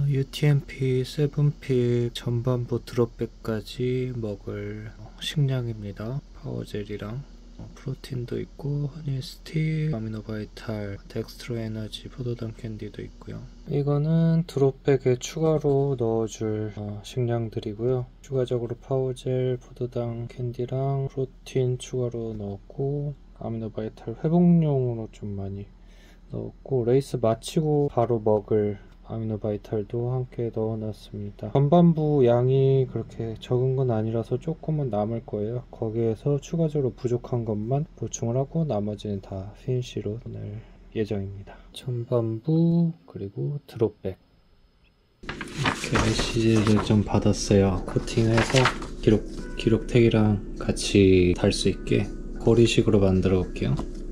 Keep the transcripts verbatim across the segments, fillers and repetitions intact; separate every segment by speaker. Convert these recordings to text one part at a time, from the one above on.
Speaker 1: 유티엠피 세븐픽 전반부 드롭백까지 먹을 식량입니다. 파워젤이랑 프로틴도 있고 허니스틱, 아미노바이탈, 덱스트로 에너지, 포도당 캔디도 있고요. 이거는 드롭백에 추가로 넣어줄 어, 식량들이고요. 추가적으로 파워젤, 포도당 캔디랑 프로틴 추가로 넣었고, 아미노바이탈 회복용으로 좀 많이 넣었고, 레이스 마치고 바로 먹을 아미노바이탈도 함께 넣어놨습니다. 전반부 양이 그렇게 적은 건 아니라서 조금은 남을 거예요. 거기에서 추가적으로 부족한 것만 보충을 하고 나머지는 다 피니쉬로 넣을 예정입니다. 전반부 그리고 드롭백 이렇게 메시지를 좀 받았어요. 코팅해서 기록, 기록택이랑 같이 달 수 있게 고리식으로 만들어 볼게요.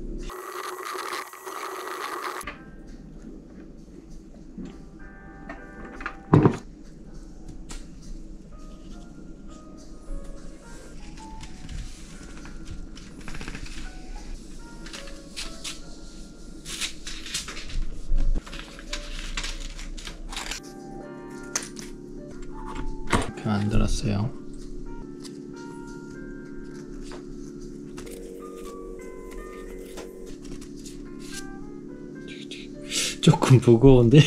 Speaker 1: 만들었어요. 조금 무거운데?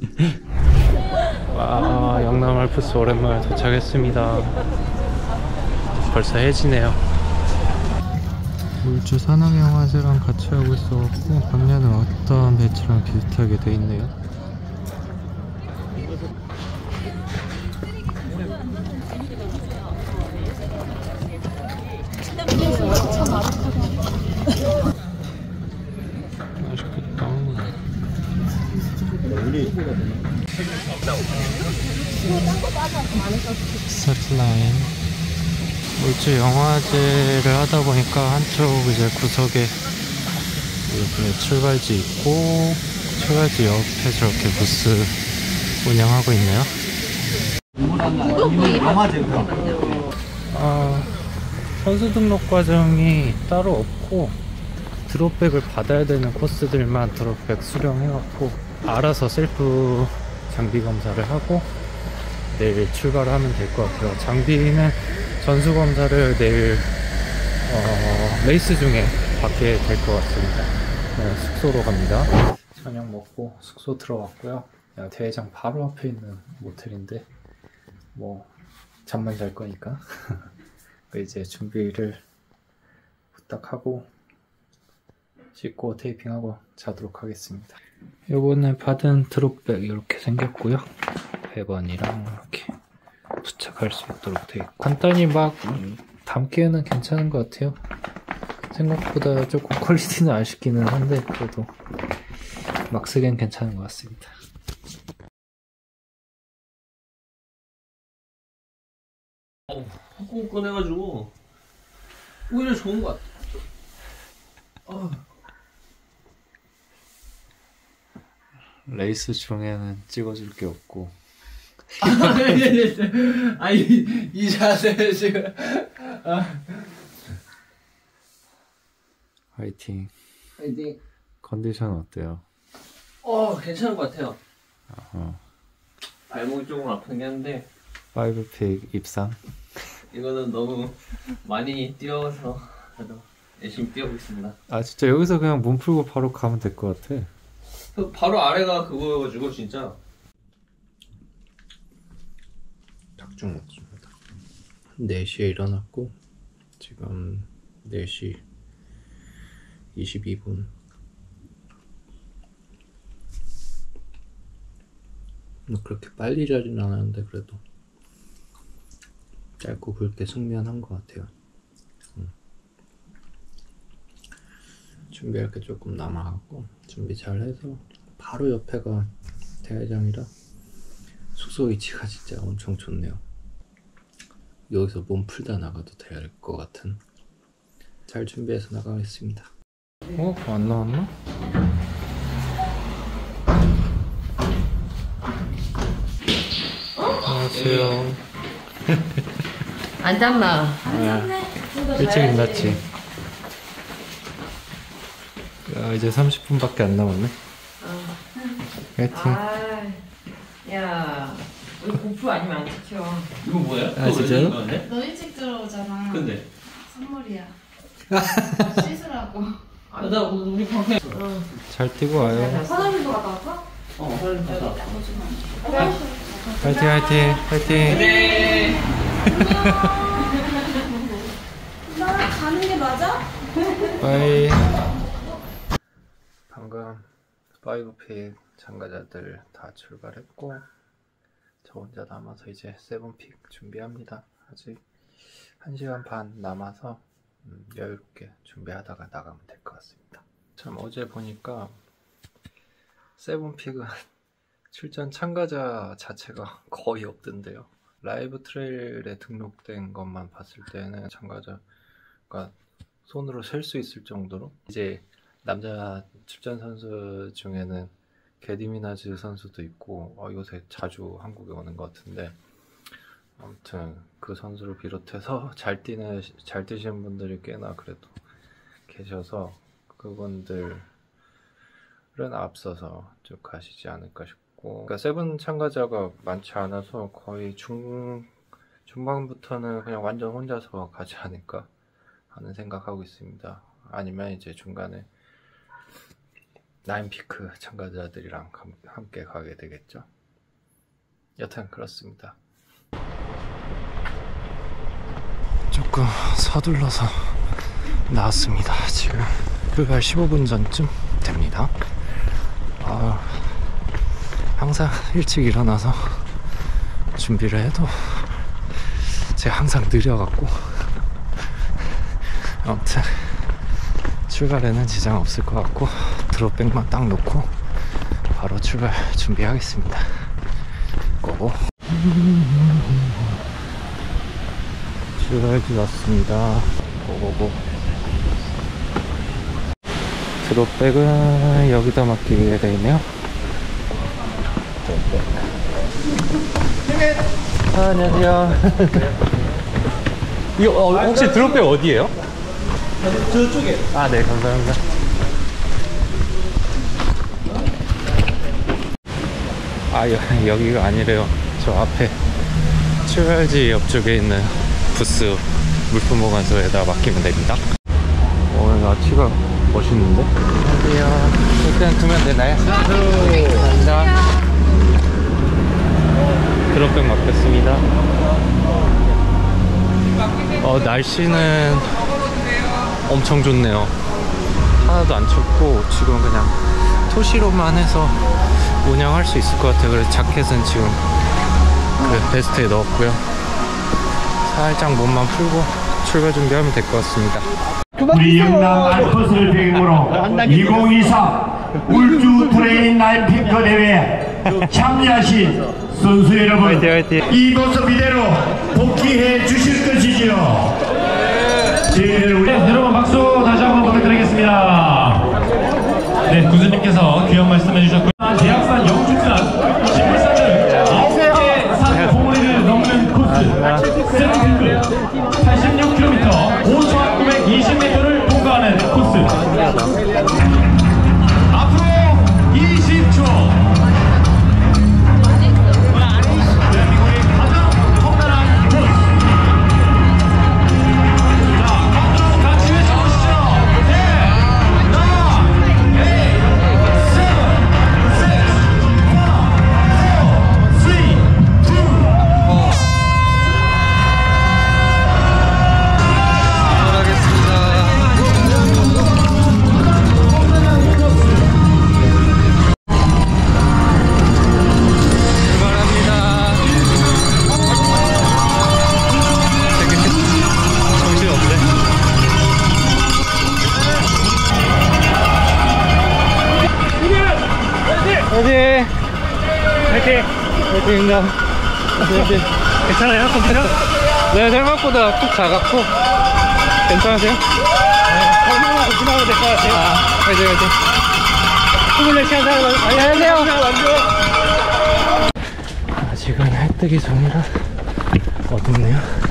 Speaker 1: 와, 영남 알프스 오랜만에 도착했습니다. 벌써 해지네요. 울주 산악영화제랑 같이 하고 있어갖고 작년에 어떤 배치랑 비슷하게 돼 있네요. 맛있겠다. 스타트라인. 울주 영화제를 하다 보니까 한쪽 이제 구석에 이렇게 출발지 있고 출발지 옆에 저렇게 부스 운영하고 있네요. 아, 선수 등록 과정이 따로 없고 드롭백을 받아야 되는 코스들만 드롭백 수령해갖고 알아서 셀프 장비 검사를 하고 내일 출발을 하면 될 것 같아요. 장비는 전수 검사를 내일 어, 레이스 중에 받게 될 것 같습니다. 네, 숙소로 갑니다. 저녁 먹고 숙소 들어왔고요. 대회장 바로 앞에 있는 모텔인데 뭐 잠만 잘 거니까 이제 준비를 부탁 하고 씻고 테이핑하고 자도록 하겠습니다. 요번에 받은 드롭백 이렇게 생겼고요. 백 원이랑 이렇게 부착할 수 있도록 되어 있고 간단히 막 담기에는 괜찮은 것 같아요. 생각보다 조금 퀄리티는 아쉽기는 한데 그래도 막 쓰기엔 괜찮은 것 같습니다.
Speaker 2: 어, 한국 꺼내가지고 오히려 좋은 것 같아. 어.
Speaker 1: 레이스 중에는 찍어줄 게 없고
Speaker 2: 아니 이 자세 지금 아.
Speaker 1: 화이팅.
Speaker 2: 화이팅.
Speaker 1: 컨디션 어때요?
Speaker 2: 어 괜찮은 것 같아요.
Speaker 1: 어허.
Speaker 2: 발목이 조금 아픈 게 한데
Speaker 1: 파이브픽 입상?
Speaker 2: 이거는 너무 많이 뛰어서 그래도 열심히 뛰어보겠습니다.
Speaker 1: 아 진짜 여기서 그냥 몸 풀고 바로 가면 될 것 같아.
Speaker 2: 바로 아래가 그거여가지고 진짜
Speaker 1: 닭죽 먹습니다. 네 시에 일어났고 지금 네 시 이십이 분. 뭐 그렇게 빨리 자진 않았는데 그래도 짧고 굵게 숙면한 것 같아요. 음. 준비할 게 조금 남아갖고 준비 잘 해서 바로 옆에가 대회장이라 숙소 위치가 진짜 엄청 좋네요. 여기서 몸 풀다 나가도 될 것 같은. 잘 준비해서 나가겠습니다. 어? 안 나왔나? 안녕하세요.
Speaker 3: 안 잤나?
Speaker 1: 네. 일찍 일어났지. 야, 이제 삼십 분밖에 안 남았네.
Speaker 3: 어.
Speaker 1: 화이팅.
Speaker 3: 아, 야.
Speaker 2: 고프 아니면 안 찍혀. 이거 뭐야?
Speaker 1: 아, 진짜요?
Speaker 3: 너 일찍 들어오잖아.
Speaker 2: 근데
Speaker 3: 선물이야. 씻으라고.
Speaker 2: 아, 나 우리 방에
Speaker 1: 잘 뛰고 와요.
Speaker 3: 사장님도 갔다 왔어?
Speaker 2: 어, 사진 봤어.
Speaker 1: 화이팅 화이팅 화이팅.
Speaker 2: 네.
Speaker 3: 나 가는 게 맞아?
Speaker 1: 빠이. 방금 파이브픽 참가자들 다 출발했고 저 혼자 남아서 이제 세븐픽 준비합니다. 아직 한 시간 반 남아서 음, 여유롭게 준비하다가 나가면 될 것 같습니다. 참 어제 보니까 세븐픽은 출전 참가자 자체가 거의 없던데요. 라이브 트레일에 등록된 것만 봤을 때는 참가자가 손으로 셀 수 있을 정도로 이제 남자 출전 선수 중에는 게디미나즈 선수도 있고 어, 요새 자주 한국에 오는 것 같은데 아무튼 그 선수를 비롯해서 잘 뛰는 잘 뛰시는 분들이 꽤나 그래도 계셔서 그분들은 앞서서 쭉 가시지 않을까 싶고 그러니까 세븐 참가자가 많지 않아서 거의 중 중반부터는 그냥 완전 혼자서 가지 않을까 하는 생각하고 있습니다. 아니면 이제 중간에 나인피크 참가자들이랑 함께 가게 되겠죠. 여튼 그렇습니다. 조금 서둘러서 나왔습니다. 지금 출발 십오 분 전쯤 됩니다. 아, 항상 일찍 일어나서 준비를 해도 제가 항상 느려갖고 아무튼 출발에는 지장 없을 것 같고 드롭백만 딱 놓고 바로 출발 준비하겠습니다. 고! 출발지 왔습니다. 고고고. 드롭백은 여기다 맡기게 되네요. 아, 안녕하세요. 이거 어, 혹시 드롭백 어디에요?
Speaker 2: 저쪽에.
Speaker 1: 아, 네, 감사합니다. 아, 여, 여기가 아니래요. 저 앞에 출발지 옆쪽에 있는 부스 물품 보관소에다 맡기면 됩니다. 오늘 아치가 멋있는데? 안녕하세요. 일단 두면 되나요? 감사합니다. 드롭백 맡겼습니다. 어, 날씨는 엄청 좋네요. 하나도 안 춥고 지금 그냥 토시로만 해서 운영할 수 있을 것 같아요. 그래서 자켓은 지금 그 베스트에 넣었고요. 살짝 몸만 풀고 출발 준비하면 될 것 같습니다.
Speaker 4: 우리 영남 알코스를 배경으로 이천이십사 울주 트레인 나인피크 대회에 참여하신 선수 여러분,
Speaker 1: 화이팅, 화이팅.
Speaker 4: 이 모습 이대로 복귀해 주실 것이지요. 저희들 우리 여러분 박수 다시 한번 부탁드리겠습니다. 네, 군수님께서 귀한 말씀해 주셨고 대학산 영주산 신물산을 아홉 개 산 봉우리를 넘는 코스 세븐 팔십육 킬로미터 오천 구백이십 미터를 통과하는 코스. 앞으로 이십 초. 대한민국의 가장 험난한 코스. 자, 모두 같이 외쳐보시죠. ten, nine, eight, seven, six, five, four, three, two, one.
Speaker 1: 화이팅! 화이팅! 화이팅입니다. 화이팅! 괜찮아요? 컴퓨터? 네, 생각보다 푹 작았고 괜찮으세요? 네, 얼마나 조심하면 될 것 같아요. 아, 화이팅 화이팅! 스물네 시간 살아가지고 안녕하세요! 아직은 해 뜨기 전이라 어둡네요.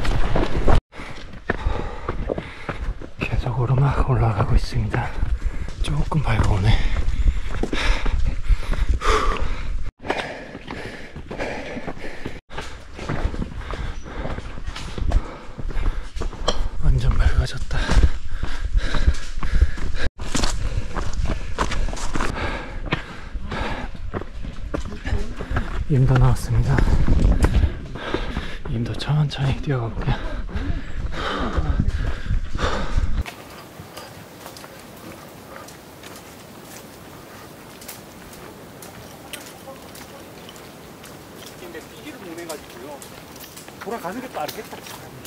Speaker 1: 계속 오르막 올라가고 있습니다. 조금 밝아오네. 완전 밝아졌다. 임도 나왔습니다. 임도 천천히 뛰어가 볼게요.
Speaker 5: 근데 삐기를 못 내가지고요. 돌아가는 게 빠르겠다.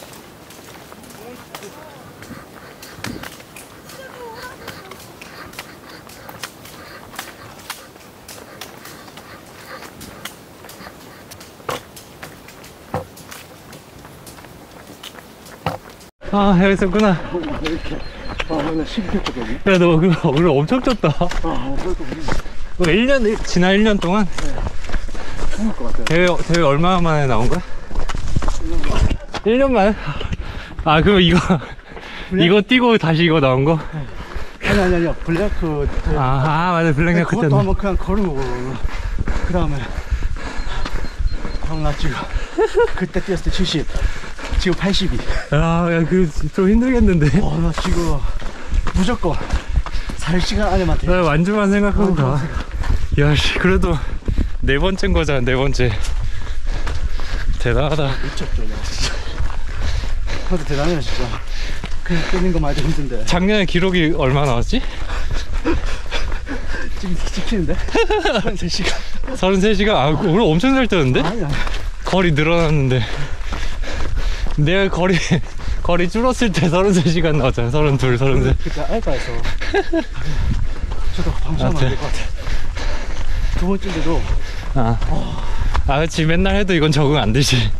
Speaker 1: 아, 여기 있었구나.
Speaker 5: 이렇게. 아, 나 신기했거든요.
Speaker 1: 야, 너 오늘, 오늘 엄청 쪘다.
Speaker 5: 아, 그래도 우리
Speaker 1: 너 일 년, 지난 일 년 동안
Speaker 5: 죽을 것 같아요.
Speaker 1: 대회, 대회 얼마 만에 나온 거야? 일 년 만에? 아, 그럼 이거, 이거 뛰고 다시 이거 나온 거?
Speaker 5: 아니, 아니, 아니요. 블랙 그.
Speaker 1: 아, 아 맞아. 블랙네크
Speaker 5: 그것도
Speaker 1: 때는.
Speaker 5: 한번 그냥 걸고. 그 다음에. 형, 나 지금. 그때 뛰었을 때 칠십. 지금 팔십이.
Speaker 1: 야, 야, 그, 좀 힘들겠는데.
Speaker 5: 어, 나 지금. 무조건. 살 시간 안에만 돼.
Speaker 1: 나 완주만 생각하고 가. 야, 씨, 그래도 네 번째인 거잖아, 네 번째. 대단하다.
Speaker 5: 미쳤죠, 나. 그래도 대단해요, 진짜. 그냥 뛰는 거만 해도 힘든데.
Speaker 1: 작년에 기록이 얼마 나왔지?
Speaker 5: 지금 지키는데? 세 시간.
Speaker 1: 서른세 시간? 아, 오늘 엄청 잘 뛰었는데?
Speaker 5: 아니야.
Speaker 1: 거리 늘어났는데. 내가 거리, 거리 줄었을 때 서른세 시간 나왔잖아. 서른둘, 서른셋.
Speaker 5: 그때 알바에서. 저도 방송하면 안 될 것 같아. 두 번째인데도.
Speaker 1: 아. 아, 그렇지. 맨날 해도 이건 적응 안 되지.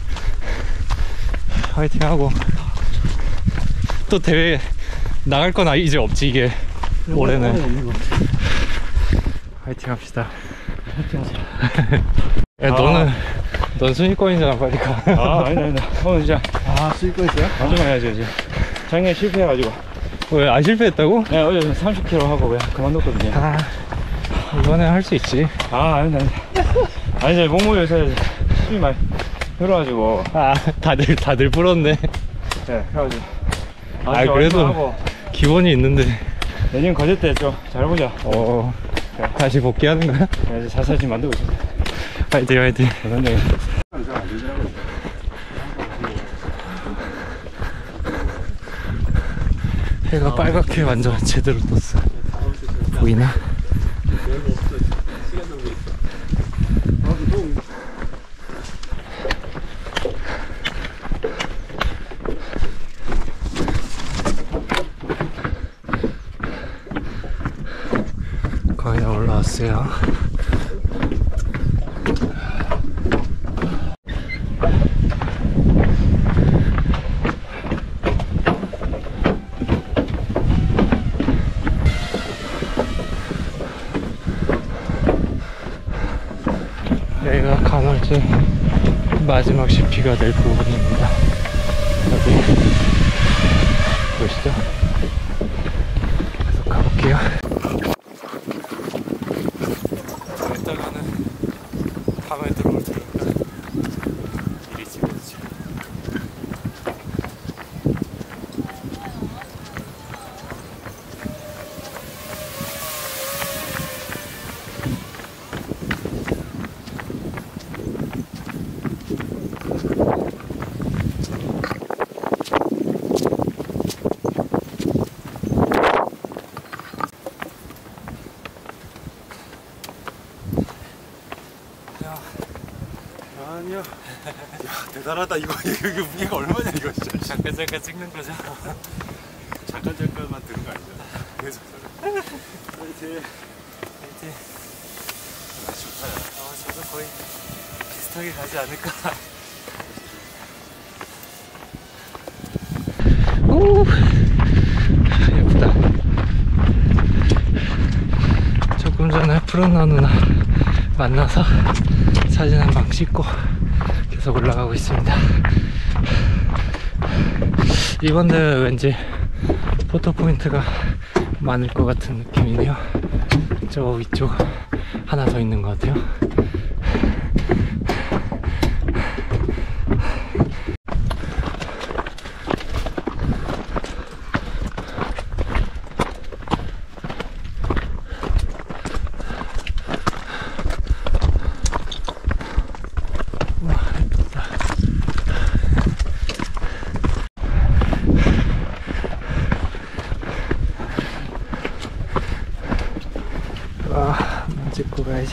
Speaker 1: 화이팅 하고. 또 대회 나갈 건 이제 없지, 이게. 올해는.
Speaker 5: 올해는 없는 것 같아.
Speaker 1: 화이팅 합시다.
Speaker 5: 화이팅 하세요.
Speaker 1: 야, 너는, 넌 순위권이잖아, 빨리 가.
Speaker 6: 아, 아니다, 아니다. 오늘 진짜
Speaker 5: 아, 쓸 거 있어요?
Speaker 6: 마지막해야죠, 이제. 작년에 실패해가지고.
Speaker 1: 왜, 안 실패했다고?
Speaker 6: 네, 어제 삼십 킬로미터 하고 그냥 그만뒀거든요.
Speaker 1: 아, 이번에 할 수 있지.
Speaker 6: 아, 아니다, 아니다. 아니, 이제 몸무게 요새 숨이 많이 들어가지고.
Speaker 1: 아, 다들, 다들 불었네.
Speaker 6: 네, 그래가지고.
Speaker 1: 아, 그래도
Speaker 6: 하고
Speaker 1: 기본이 있는데.
Speaker 6: 내년 거제 때 좀 잘해보자.
Speaker 1: 어, 다시 복귀하는 거야?
Speaker 6: 네, 이제 자세히 만들고 있습니다.
Speaker 1: 화이팅, 화이팅.
Speaker 6: 도전적인.
Speaker 1: 해가 빨갛게 완전 제대로 떴어. 보이나? 거의 다 올라왔어요. 여기가 간헐지 마지막 시피가 될 부분입니다. 여기 보이시죠? 계속 가볼게요. 이따가는 밤에 들어올 테니까 미리 찍어주지.
Speaker 5: 아니야. 야, 대단하다. 이거, 이거 무게가 얼마냐, 이거 진짜.
Speaker 1: 잠깐 잠깐 찍는 거죠?
Speaker 5: 잠깐, 잠깐만 드는 거 아니잖아. 계속. 화이팅.
Speaker 1: 화이팅.
Speaker 5: 아, 좋다.
Speaker 1: 어, 저도 거의 비슷하게 가지 않을까. 오, 예쁘다. 조금 전에 푸른나 누나 만나서 사진 한 방 찍고 계속 올라가고 있습니다. 이번 대회 왠지 포토 포인트가 많을 것 같은 느낌이네요. 저 위쪽 하나 더 있는 것 같아요. 아, 찍고 가야지.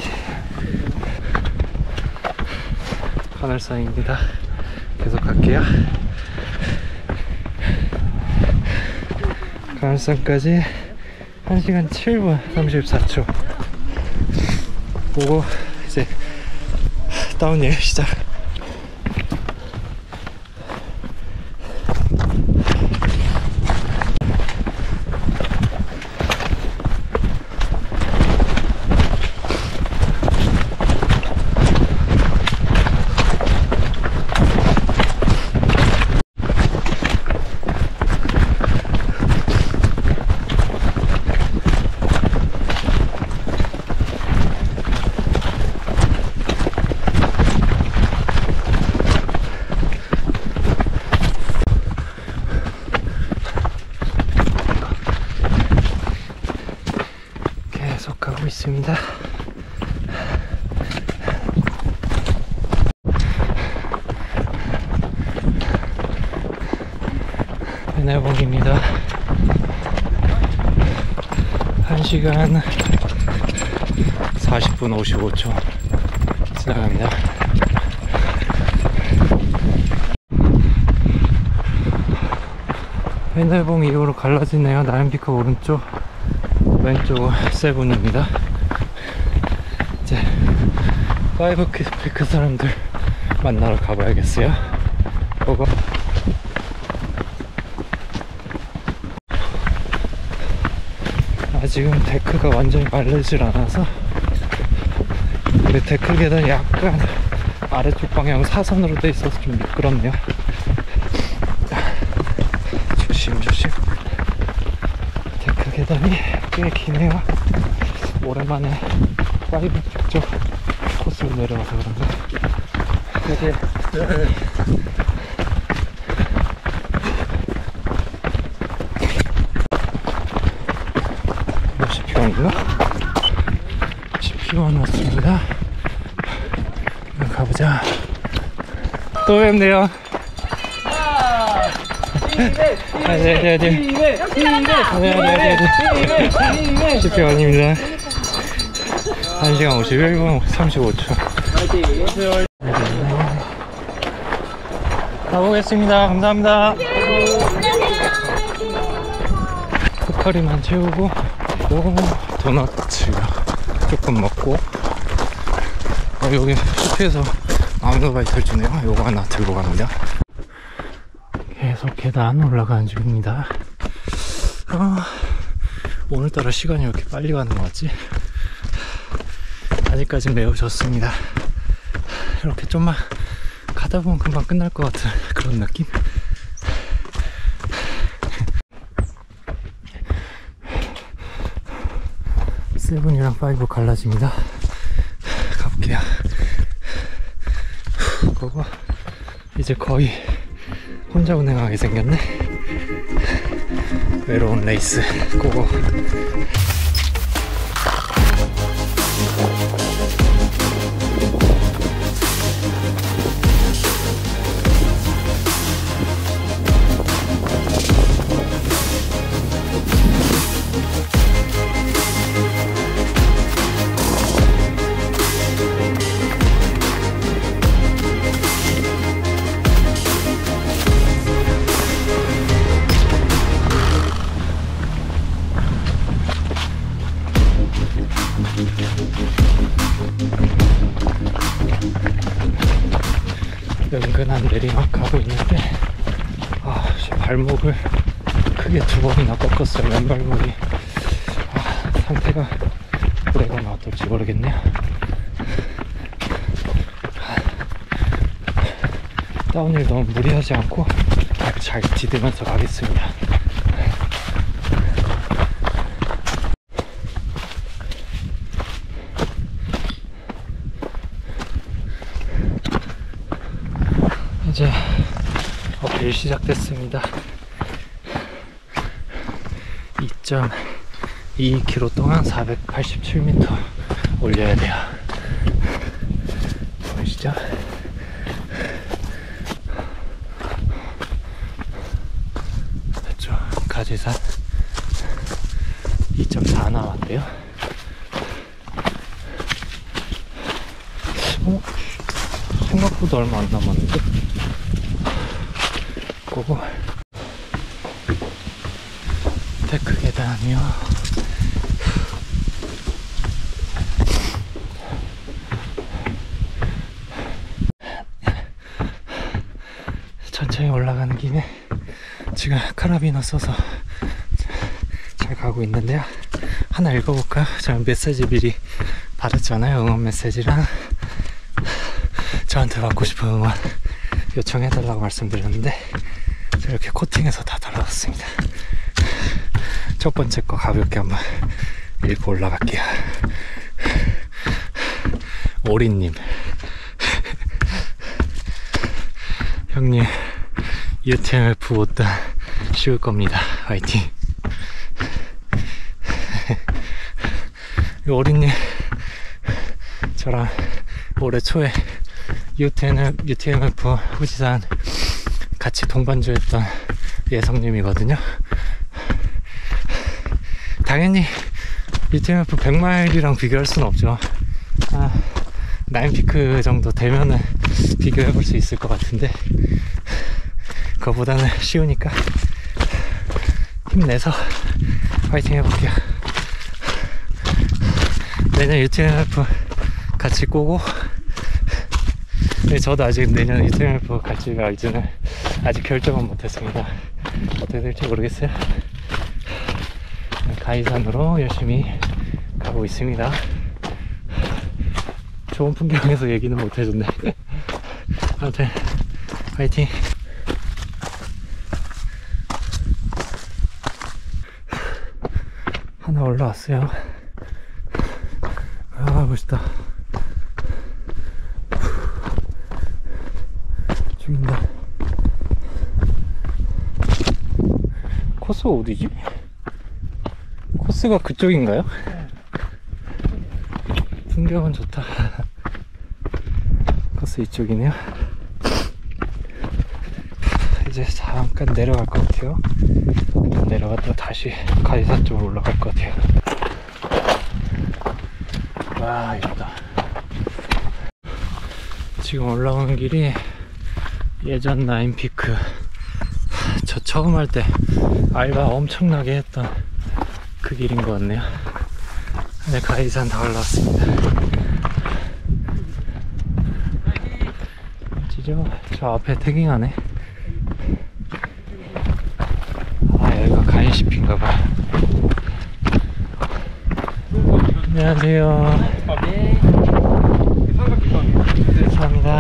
Speaker 1: 하늘산입니다. 계속 갈게요. 가늘산까지 한 시간 칠 분 삼십사 초. 보고 이제 다운힐 시작. 계속 가고 있습니다. 배내봉입니다. 한 시간 사십 분 오십오 초 지나갑니다. 배내봉 이후로 갈라지네요. 나연피크 오른쪽, 왼쪽 세븐입니다. 이제 파이브 피크 사람들 만나러 가봐야겠어요. 그거 아직은 데크가 완전히 마르질 않아서, 근데 데크 계단이 약간 아래쪽 방향 사선으로 돼 있어서 좀 미끄럽네요. 조심 조심. 데크 계단이 꽤 기네요. 오랜만에 파이브 쪽 코스로 내려와서 그런가. 이렇게 시피원인가? 시피원 왔습니다. 가보자. 또 뵙네요. 네네네. 네네네. 시피원입니다. 한 시간 오십일 분 삼십오 초. 가보겠습니다. 감사합니다. 포카리만 채우고 요 도넛 조금 먹고, 어, 여기 숲에서 아웃바이트를 주네요. 요거 하나 들고 갑니다. 계속 계단 올라가는 중입니다. 어, 오늘따라 시간이 왜 이렇게 빨리 가는 것 같지? 아직까진 매우 좋습니다. 이렇게 좀만 가다 보면 금방 끝날 것 같은 그런 느낌? 세븐이랑 파이브 갈라집니다. 가볼게요. 그거 이제 거의 혼자 운행하게 생겼네. 외로운 레이스 그거. 은근한 내리막 가고 있는데, 아, 발목을 크게 두 번이나 꺾었어요. 왼발목이. 아, 상태가 오래가면 어떨지 모르겠네요. 아, 다운힐 너무 무리하지 않고 잘 디디면서 가겠습니다. 길 시작됐습니다. 이 점 이 킬로미터 동안 사백팔십칠 미터 올려야 돼요. 보이시죠? 이쪽 가지산 이 점 사 남았대요. 어? 생각보다 얼마 안 남았는데? 고고 데크 계단이요. 천천히 올라가는 김에 지금 카라비너 써서 잘 가고 있는데요. 하나 읽어볼까요? 제가 메시지 미리 받았잖아요. 응원 메시지랑 저한테 받고 싶은 응원 요청해달라고 말씀드렸는데 제가 이렇게 코팅해서 다 달아왔습니다. 첫 번째 거 가볍게 한번 읽고 올라갈게요. 오리님 형님 유티엠에프 못다 쉬울 겁니다. 화이팅. 오리님 저랑 올해 초에 유티엠에프 후지산 같이 동반주했던 예성님이거든요. 당연히 유티엠에프 백 마일이랑 비교할 수는 없죠. 아, 나인피크 정도 되면은 비교해볼 수 있을 것 같은데 그거보다는 쉬우니까 힘내서 파이팅 해볼게요. 내년 유티엠에프 같이 꼬고, 저도 아직 내년 유티엠에프 갈지 말지는 아직 결정은 못했습니다. 어떻게 될지 모르겠어요. 가이산으로 열심히 가고 있습니다. 좋은 풍경에서 얘기는 못해줬네. 아무튼 화이팅. 하나 올라왔어요. 아 멋있다. 죽인다. 코스가 어디지? 코스가 그쪽인가요? 풍경은 좋다. 코스 이쪽이네요. 이제 잠깐 내려갈 것 같아요. 내려갔다 다시 가이산 쪽으로 올라갈 것 같아요. 와 이쁘다. 지금 올라오는 길이 예전 나인피크 저 처음 할 때 알바 엄청나게 했던 그 길인 것 같네요. 네, 가이산 다 올라왔습니다. 멋지죠? 저 앞에 태깅하네. 아 여기가 가인시피인가봐. 안녕하세요. 감사합니다.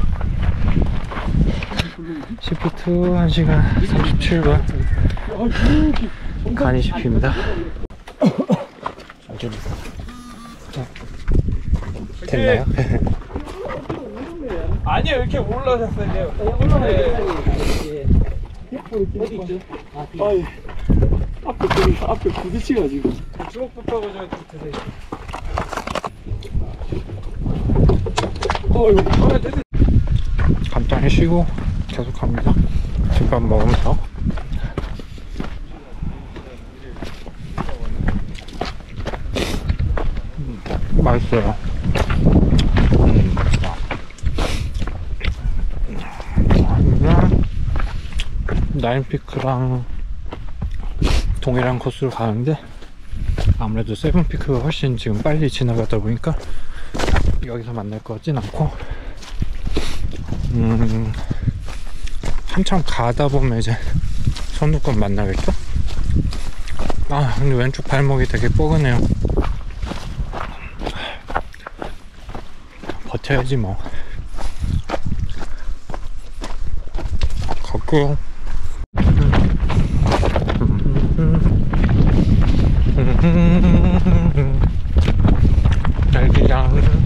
Speaker 1: 시프트 한 시간 삼십칠 분 가니시피입니다. 됐나요?
Speaker 6: 아니요, 이렇게 올라갔어요. 올라가요.
Speaker 2: 어디 있죠? 아,
Speaker 5: 아이, 앞에 거기 앞에 부딪혀가지고
Speaker 6: 주먹부터 가지고 좀 드세요.
Speaker 5: 어이구
Speaker 6: 하나 드세요.
Speaker 1: 간단히 쉬고 계속 갑니다. 집밥 먹으면서. 음, 맛있어요. 음, 나인피크랑 동일한 코스로 가는데 아무래도 세븐피크가 훨씬 지금 빨리 지나가다 보니까 여기서 만날 것 같진 않고, 음, 한참 가다 보면 이제 선두권 만나겠죠? 아 근데 왼쪽 발목이 되게 뻐근해요. 버텨야지 뭐. 갈게요. 딸기향.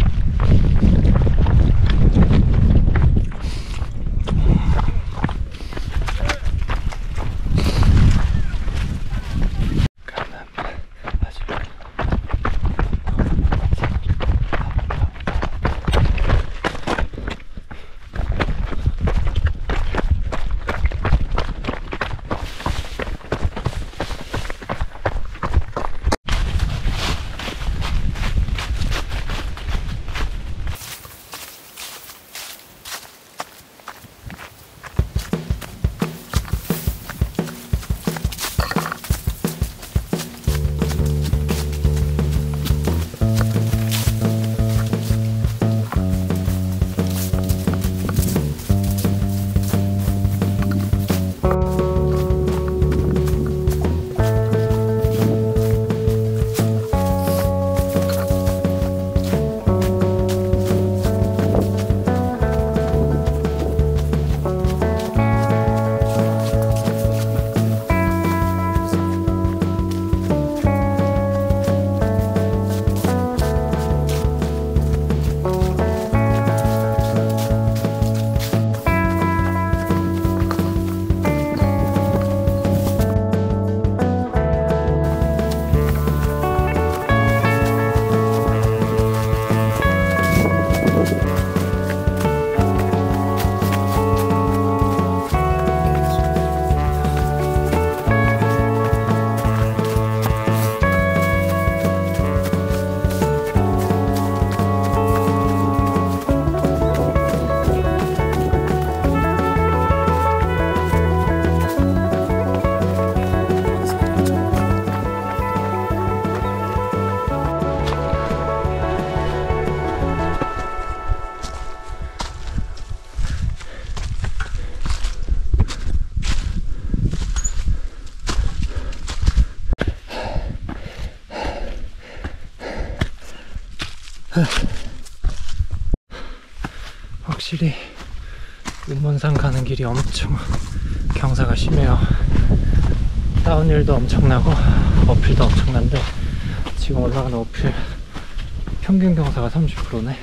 Speaker 1: 확실히 운문산 가는 길이 엄청 경사가 심해요. 다운힐도 엄청나고 어필도 엄청난데 지금 올라가는 어필 평균 경사가 삼십 퍼센트네.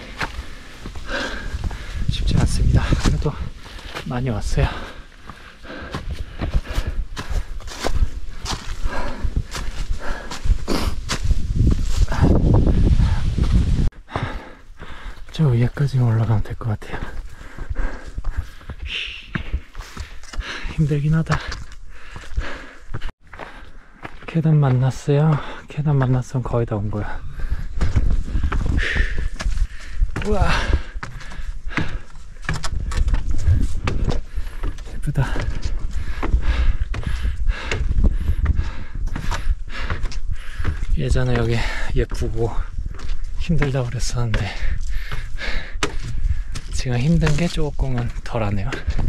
Speaker 1: 쉽지 않습니다. 그래도 많이 왔어요. 저 위에까지 올라가면 될 것 같아요. 힘들긴 하다. 계단 만났어요. 계단 만났으면 거의 다 온 거야. 우와, 예쁘다. 예전에 여기 예쁘고 힘들다고 그랬었는데 지금 힘든 게 조금은 덜하네요.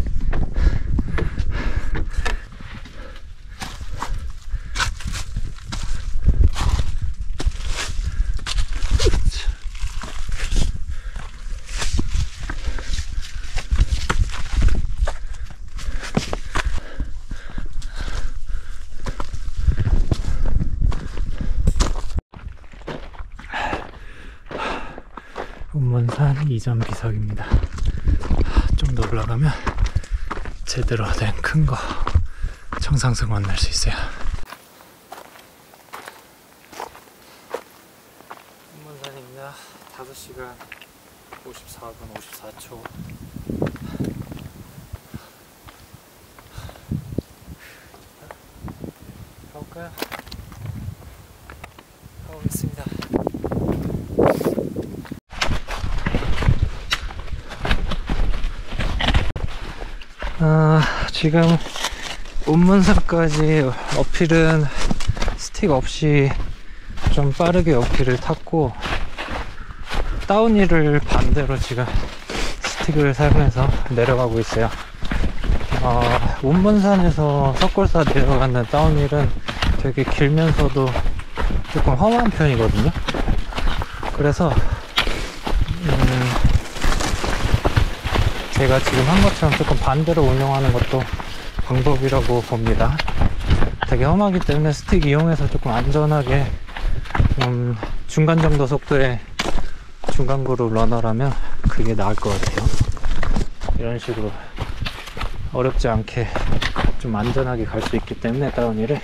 Speaker 1: 운문산 이전 비석입니다. 좀 더 올라가면 제대로 된 큰 거 정상승 만날 수 있어요. 운문산입니다. 다섯 시간 오십사 분 오십사 초. 가볼까요? 가보겠습니다. 아, 지금 운문산까지 어필은 스틱 없이 좀 빠르게 어필을 탔고 다운힐을 반대로 지금 스틱을 사용해서 내려가고 있어요. 어, 운문산에서 석굴사 내려가는 다운힐은 되게 길면서도 조금 험한 편이거든요. 그래서 음, 제가 지금 한 것처럼 조금 반대로 운영하는 것도 방법이라고 봅니다. 되게 험하기 때문에 스틱 이용해서 조금 안전하게 좀 중간 정도 속도의 중간 그룹 러너라면 그게 나을 것 같아요. 이런 식으로 어렵지 않게 좀 안전하게 갈 수 있기 때문에 다운힐을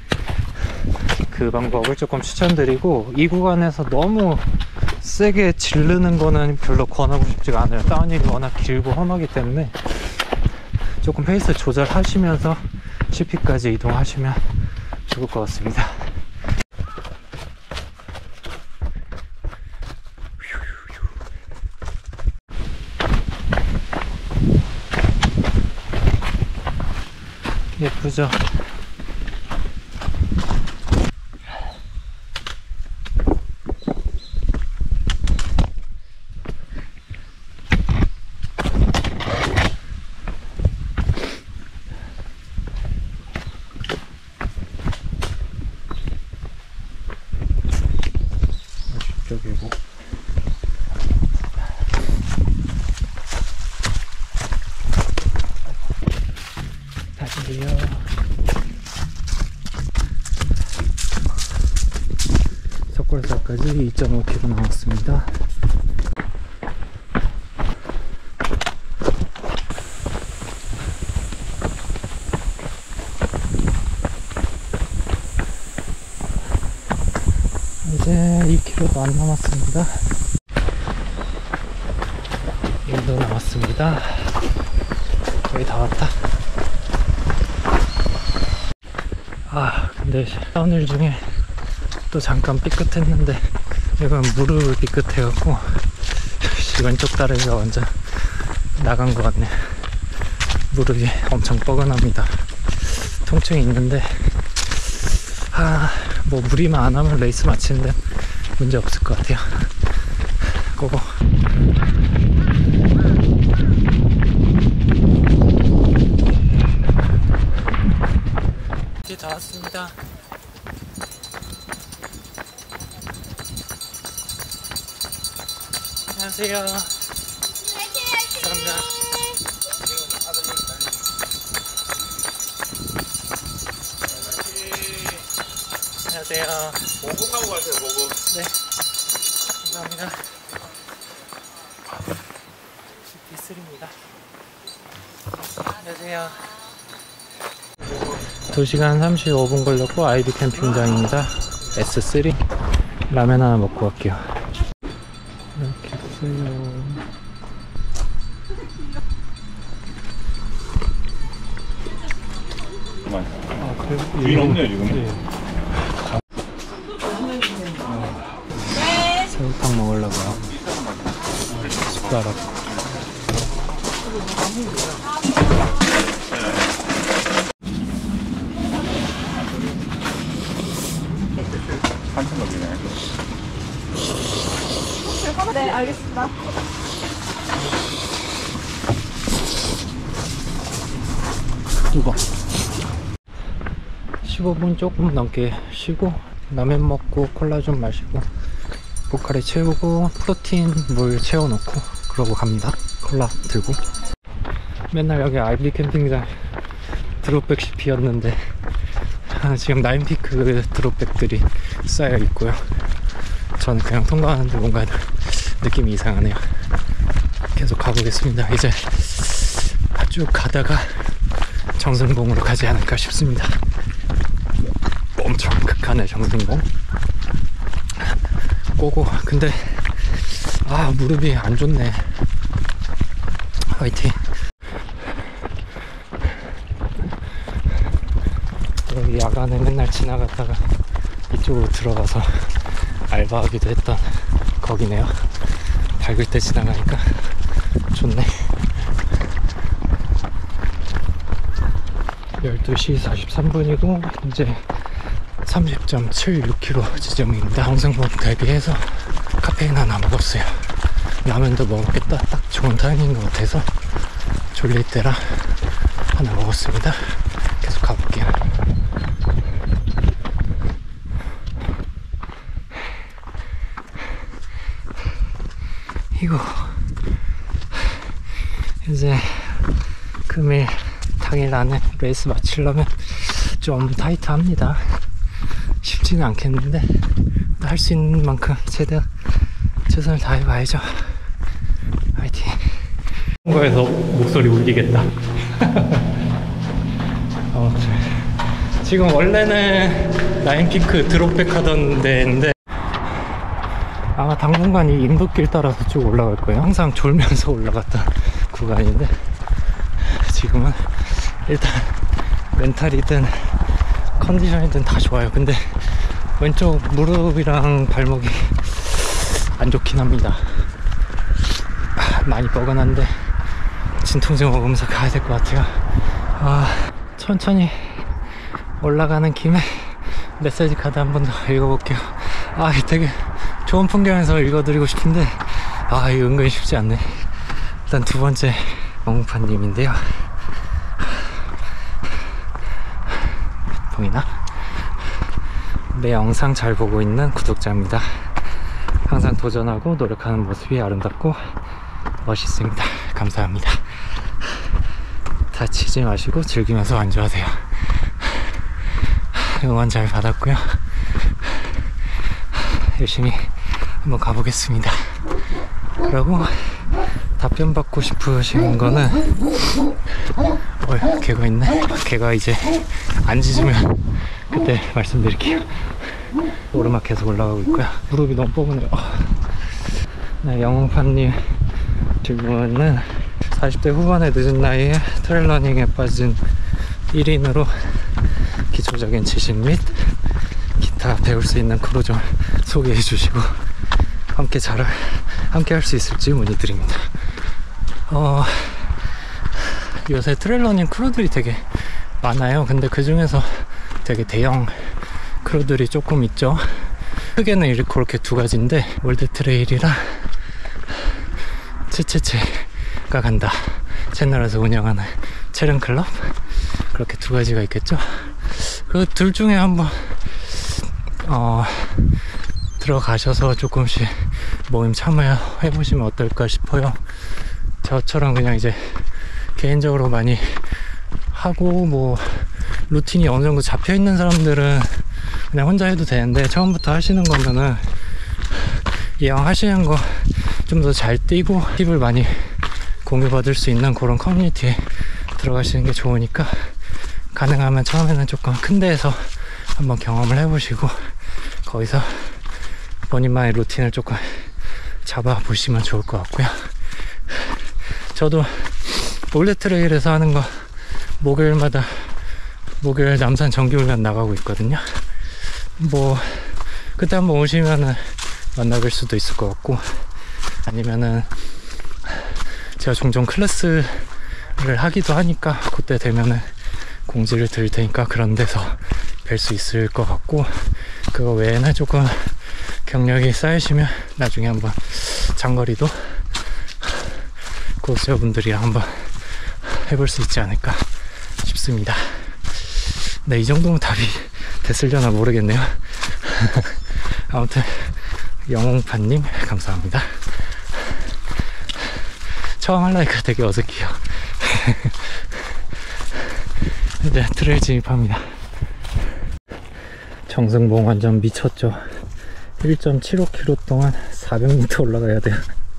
Speaker 1: 그 방법을 조금 추천드리고, 이 구간에서 너무 세게 지르는 거는 별로 권하고 싶지가 않아요. 다운힐이 워낙 길고 험하기 때문에 조금 페이스 조절하시면서 씨피까지 이동하시면 좋을 것 같습니다. 예쁘죠? 이쪽이고 다시요. 석굴사까지 이 점 오 킬로미터 남았습니다. 이제 이 킬로미터도 안 남았습니다. 일도 남았습니다. 거의 다 왔다. 아, 근데 다운힐 중에 또 잠깐 삐끗했는데 이건 무릎을 삐끗해갖고 왼쪽 다리가 완전 나간 것 같네. 무릎이 엄청 뻐근합니다. 통증이 있는데 아, 뭐 무리만 안 하면 레이스 마치는 데는 문제 없을 것 같아요. 고고. 이제 다 왔습니다. 안녕하세요. 감사합니다. 안녕하세요.
Speaker 6: 보급하고 가세요, 보급.
Speaker 1: 네. 감사합니다. 지피쓰리입니다. 안녕하세요. 두 시간 삼십오 분 걸렸고 아이비 캠핑장입니다. 에스 쓰리. 라면 하나 먹고 갈게요. 이렇게 있어요. 아, 그래도
Speaker 6: 주인 없네요, 지금.
Speaker 1: 네. 새우탕 먹으려고요. 숟가락.
Speaker 6: 한참 걸리네.
Speaker 3: 네, 알겠습니다.
Speaker 1: 뜨거. 십오 분 조금 넘게 쉬고 라면 먹고 콜라 좀 마시고 보카리 채우고 프로틴 물 채워놓고 그러고 갑니다. 콜라 들고. 맨날 여기 아이비 캠핑장 드롭백 씨피였는데 지금 나인피크 드롭백들이 쌓여 있고요. 저는 그냥 통과하는데 뭔가 느낌이 이상하네요. 계속 가보겠습니다. 이제 쭉 가다가 정승봉으로 가지 않을까 싶습니다. 엄청 극한의 정승봉. 꼬고. 근데 아 무릎이 안 좋네. 화이팅. 여기 야간에 맨날 지나갔다가 이쪽으로 들어가서 알바하기도 했던 거기네요. 밝을 때 지나가니까 좋네. 열두 시 사십삼 분이고 이제 삼십 점 칠육 킬로미터 지점입니다. 정승봉 대비해서 카페인 하나 먹었어요. 라면도 먹었겠다. 딱 좋은 타이밍인 것 같아서 졸릴 때라 하나 먹었습니다. 계속 가볼게요. 이거 이제 금일 당일 안에 레이스 마치려면 좀 타이트합니다. 쉽지는 않겠는데 할 수 있는 만큼 최대한 최선을 다해봐야죠. 화이팅. 거에서 목소리 울리겠다. 어, 지금 원래는 나인피크 드롭백 하던 데인데 아마 당분간 이 인도길 따라서 쭉 올라갈 거예요. 항상 졸면서 올라갔던 구간인데 지금은 일단 멘탈이든 컨디션이든 다 좋아요. 근데 왼쪽 무릎이랑 발목이 안 좋긴 합니다. 많이 뻐근한데 진통제 먹으면서 가야 될 것 같아요. 아, 천천히 올라가는 김에 메시지 카드 한 번 더 읽어볼게요. 아, 되게 좋은 풍경에서 읽어드리고 싶은데 아, 이거 은근히 쉽지 않네. 일단 두 번째 멍파님인데요. 보이나? 내 영상 잘 보고 있는 구독자입니다. 항상 도전하고 노력하는 모습이 아름답고 멋있습니다. 감사합니다. 다치지 마시고 즐기면서 완주하세요. 응원 잘 받았고요. 열심히 한번 가보겠습니다. 그리고 답변 받고 싶으신 거는 어, 개가 있네. 개가 이제 안 짖으면 그때 말씀드릴게요. 오르막 계속 올라가고 있고요. 무릎이 너무 뻐근해요. 네, 영웅파님 질문은 사십 대 후반의 늦은 나이에 트레일러닝에 빠진 일 인으로 기초적인 지식 및 기타 배울 수 있는 크루 좀 소개해 주시고 함께 잘 함께 할 수 있을지 문의드립니다. 어, 요새 트레일러닝 크루들이 되게 많아요. 근데 그 중에서 되게 대형 크루들이 조금 있죠. 크게는 이렇게 그렇게 두 가지인데 월드 트레일이랑 츠츠츠가 간다 채널에서 운영하는 체른 클럽, 그렇게 두 가지가 있겠죠. 그 둘 중에 한번 어, 들어가셔서 조금씩 모임 참여해보시면 어떨까 싶어요. 저처럼 그냥 이제 개인적으로 많이 하고 뭐 루틴이 어느 정도 잡혀 있는 사람들은 그냥 혼자 해도 되는데, 처음부터 하시는 거면은 이왕 하시는 거 좀 더 잘 뛰고 팁을 많이 공유받을 수 있는 그런 커뮤니티에 들어가시는 게 좋으니까, 가능하면 처음에는 조금 큰 데에서 한번 경험을 해보시고 거기서 본인만의 루틴을 조금 잡아보시면 좋을 것 같고요. 저도 올드트레일에서 하는 거 목요일마다 목요일 남산 정기훈련 나가고 있거든요. 뭐 그때 한번 오시면은 만나뵐 수도 있을 것 같고, 아니면은 제가 종종 클래스를 하기도 하니까 그때 되면은 공지를 드릴 테니까 그런 데서 뵐 수 있을 것 같고, 그거 외에는 조금 경력이 쌓이시면 나중에 한번 장거리도 구독자분들이랑 한번 해볼 수 있지 않을까 싶습니다. 네, 이 정도면 답이 됐으려나 모르겠네요. 아무튼 영웅파님 감사합니다. 처음 하려니까 되게 어색해요. 이제 트레일 진입합니다. 정승봉 완전 미쳤죠. 일 점 칠오 킬로미터 동안 사백 미터 올라가야 돼요.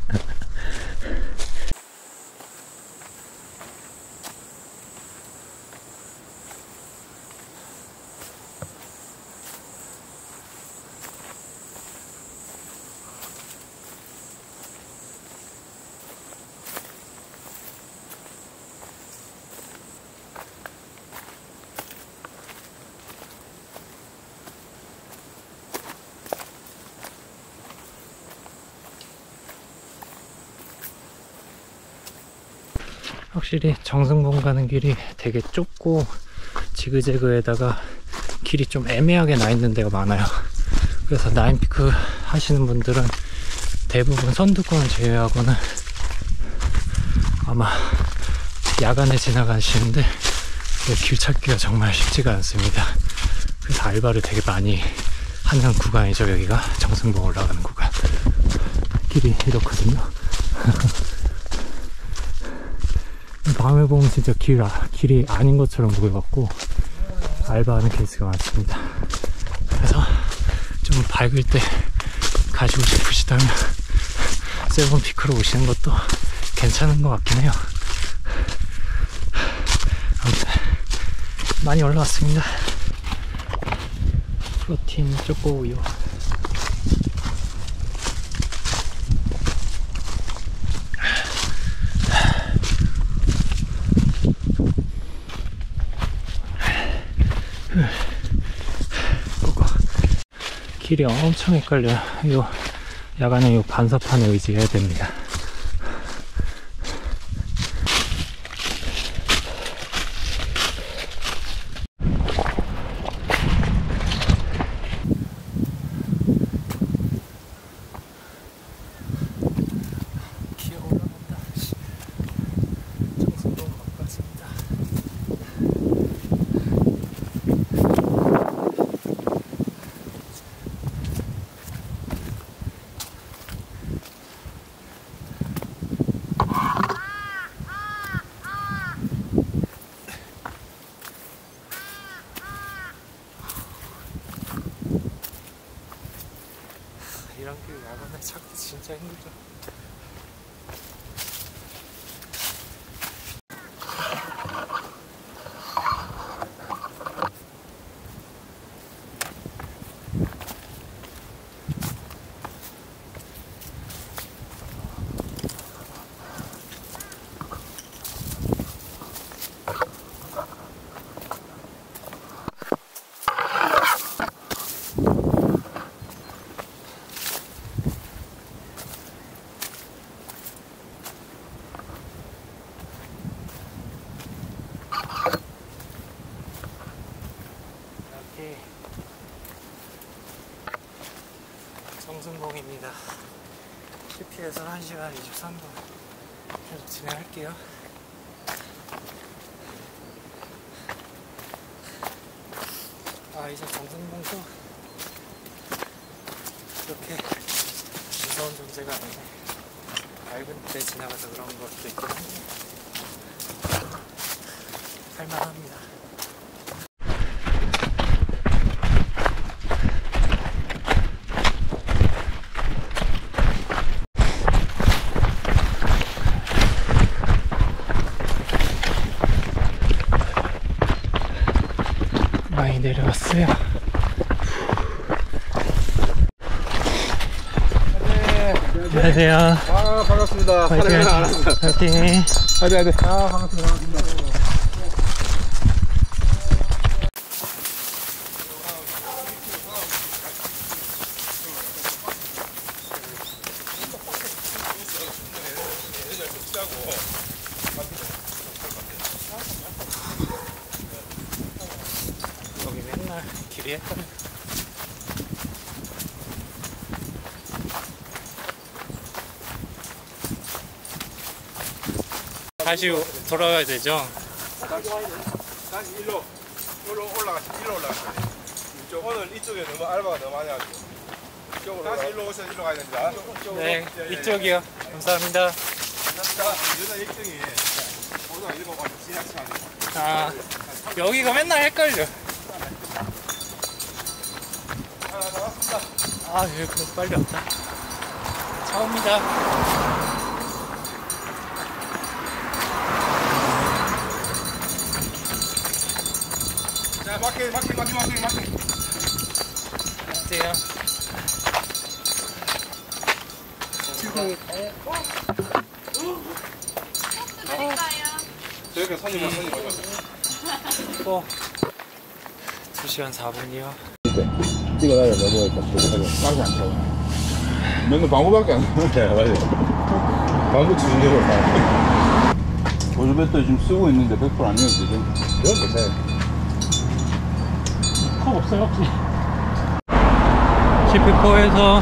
Speaker 1: 확실히 정승봉 가는 길이 되게 좁고 지그재그에다가 길이 좀 애매하게 나 있는 데가 많아요. 그래서 나인피크 하시는 분들은 대부분 선두권을 제외하고는 아마 야간에 지나가시는데 길 찾기가 정말 쉽지가 않습니다. 그래서 알바를 되게 많이 하는 구간이죠. 여기가 정승봉 올라가는 구간. 길이 이렇거든요. 밤에 보면 진짜 길, 길이 아닌 것처럼 보여갖고 알바하는 케이스가 많습니다. 그래서 좀 밝을 때 가시고 싶으시다면 세븐피크로 오시는 것도 괜찮은 것 같긴 해요. 아무튼 많이 올라왔습니다. 프로틴 초코우유. 길이 엄청 헷갈려요. 요 야간에 요 반사판에 의지해야 됩니다. 기어 올라간다. 정승봉 바꿨습니다. 이런 길 야간에 찾기 진짜 힘들죠. 정승봉입니다. 씨피에서 한 시간 이십삼 분 계속 진행할게요. 아, 이제 정승봉도 그렇게 무서운 존재가 아니네. 밝은 때 지나가서 그런 것도 있긴 한데 할만합니다. 많이 내려왔어요. 안녕하세요.
Speaker 5: 아, 반갑습니다.
Speaker 1: 파이팅.
Speaker 5: 촬영을 안 왔어요.
Speaker 1: 파이팅.
Speaker 5: 네, 네. 아, 반갑습니다. 반갑습니다.
Speaker 1: 여기 맨날 길이 헷갈려. 다시 돌아가야 되죠?
Speaker 7: 다시 일로, 일로 올라가시, 일로 올라가셔야 돼요. 이쪽, 오늘 이쪽에 너무 알바가 너무 많이 하죠. 이쪽으로 다시 일로 오셔서 일로 가야 됩니다. 이쪽으로.
Speaker 1: 네,
Speaker 7: 예, 예,
Speaker 1: 이쪽이요. 감사합니다.
Speaker 7: 감사합니다. 여자 일 등이 오늘 일곱 가지 지나치면 안 돼요.
Speaker 1: 아, 여기가 맨날 헷갈려.
Speaker 7: 아, 나왔습니다.
Speaker 1: 아, 왜 그렇게 빨리 왔다. 처음이다.
Speaker 7: 자, 마킹, 마킹, 마킹, 마킹, 마킹.
Speaker 1: 안녕하세요.
Speaker 7: 저희가 손님, 손님 오셨어요.
Speaker 1: 어, 두 시간 사 분이요.
Speaker 7: 찍어놔야 넘어갈까? 빵이 안 들어가. 맨날 방구밖에 안 나오네. 맞아. 방구 주는 대로 가. 보조배터리 지금 쓰고 있는데 백 퍼센트 아니어도 되죠? 그건 괜찮아요.
Speaker 1: 컵 없어요, 혹시? 시피코에서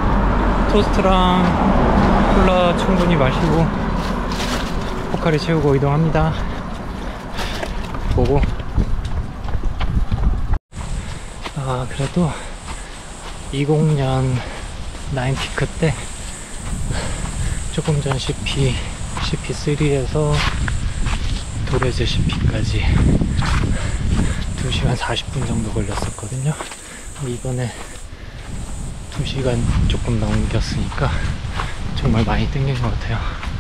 Speaker 1: 토스트랑 콜라 충분히 마시고 포카리 채우고 이동합니다. 보고. 아, 그래도 이십 년 나인피크 때 조금 전 씨피, 씨피 쓰리에서 도레즈 씨피까지 두 시간 사십 분 정도 걸렸었거든요. 이번에 두 시간 조금 넘겼으니까 정말 많이 땡긴 것 같아요.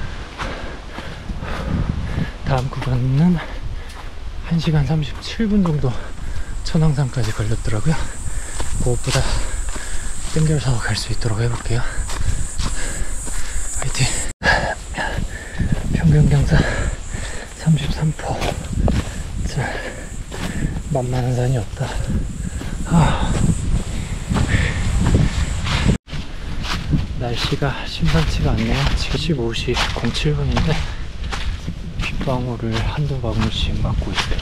Speaker 1: 다음 구간은 한 시간 삼십칠 분 정도 천왕산까지 걸렸더라고요. 그것보다 땡겨서 갈 수 있도록 해볼게요. 화이팅! 평균 경사 삼십삼 퍼센트. 자, 만만한 산이 없다. 아. 날씨가 심상치가 않네요. 지금 십오 시 공칠 분인데 빗방울을 한두 방울씩 맞고 있어요.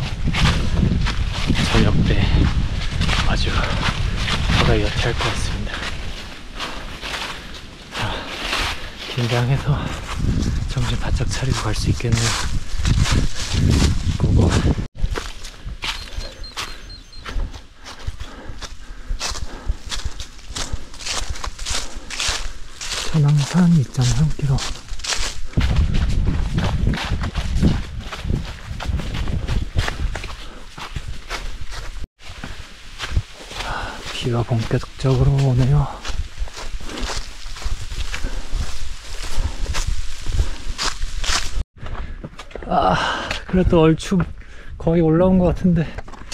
Speaker 1: 저녁 때 아주 바다 여티할 것 같습니다. 자, 긴장해서 정신 바짝 차리고 갈 수 있겠네요. 고고. 천왕산 이 점 삼 킬로미터. 비가 본격적으로 오네요. 아, 그래도 얼추 거의 올라온 것 같은데.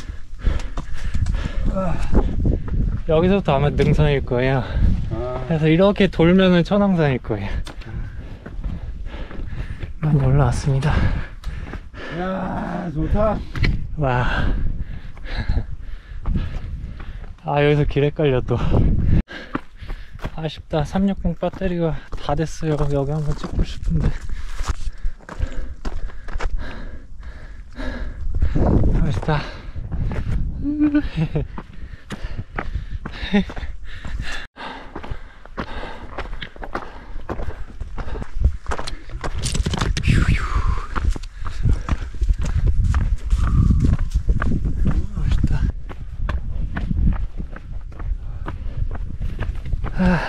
Speaker 1: 아, 여기서부터 아마 능선일 거예요. 그래서 이렇게 돌면은 천왕산일 거예요. 많이 올라왔습니다.
Speaker 7: 이야, 좋다.
Speaker 1: 와. 아, 여기서 길 헷갈려 또. 아쉽다. 삼백육십 배터리가 다 됐어요. 여기 한번 찍고 싶은데. 아쉽다. 아.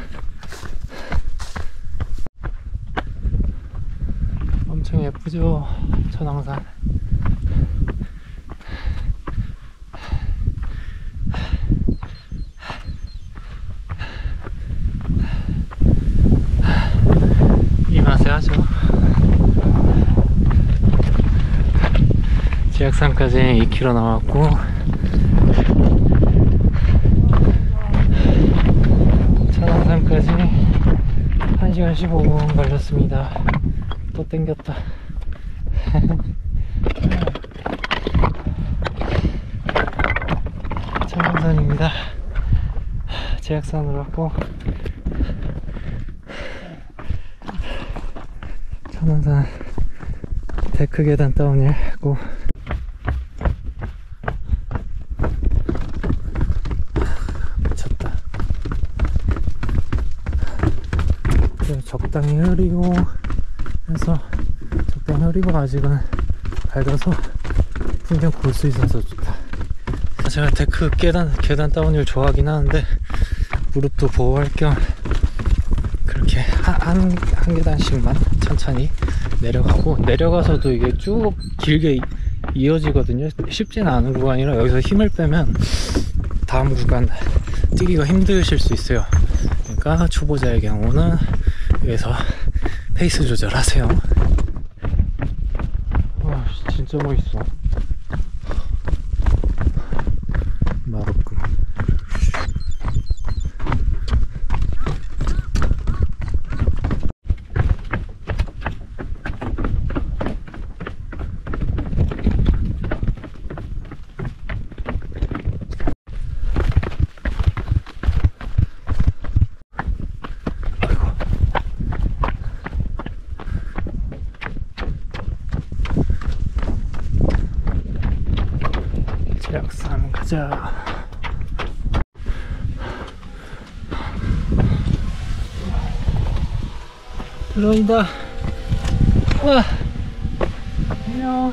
Speaker 1: 엄청 예쁘죠? 천왕산. 이 맛에 하죠. 지악산까지 이 킬로미터 남았고, 천왕산까지 한 시간 십오 분 걸렸습니다. 또 땡겼다. 천왕산입니다. 지악산으로 왔고, 천왕산 데크 계단 다운힐 했고, 미쳤다. 그래서 적당히 흐리고 해서 적당히 흐리고 아직은 밝아서 풍경 볼 수 있어서 좋다. 제가 데크 계단 계단 다운힐 좋아하긴 하는데 무릎도 보호할 겸 그렇게 한, 한, 한 계단씩만 천천히 내려가고, 내려가서도 이게 쭉 길게 이어지거든요. 쉽지는 않은 구간이라 여기서 힘을 빼면 다음 구간 뛰기가 힘드실 수 있어요. 그러니까 초보자의 경우는 여기서 페이스 조절하세요. 와, 진짜 멋있어. 맛없군. 지악산 가자. 들어온다. 와, 안녕.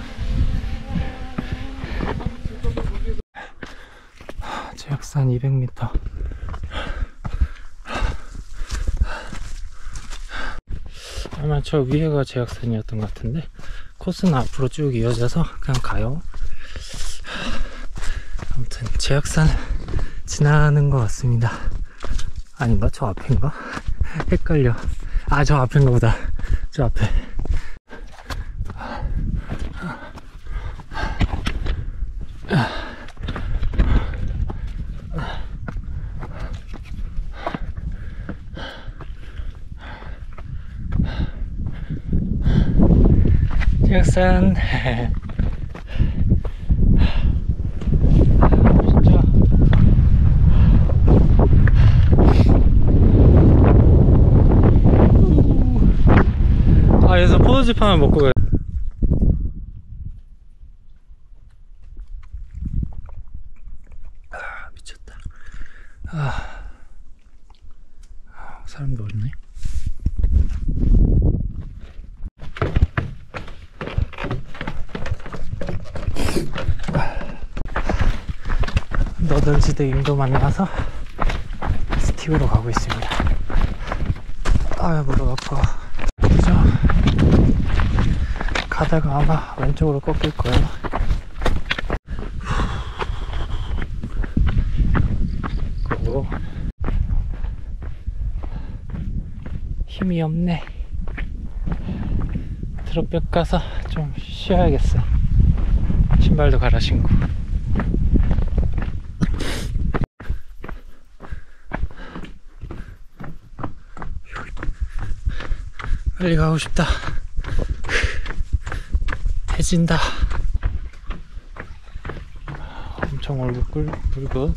Speaker 1: 지악산 이백 미터. 아마 저 위에가 지악산이었던 것 같은데 코스는 앞으로 쭉 이어져서 그냥 가요. 아무튼 지악산 지나는 것 같습니다. 아닌가? 저 앞인가? 헷갈려. 아, 저 앞인가 보다. 저 앞에. 지악산. 아, 여기서 포도즙 하나 먹고 가요. 아, 미쳤다. 아, 사람도 없네. 너덜지대 임도 만나서 스틱으로 가고 있습니다. 아유, 무릎 아파. 그죠? 가다가 아마 왼쪽으로 꺾일 거예요. 그리고 힘이 없네. 드롭백 가서 좀 쉬어야겠어. 신발도 갈아 신고. 빨리 가고 싶다. 해진다. 엄청 얼굴 붉은.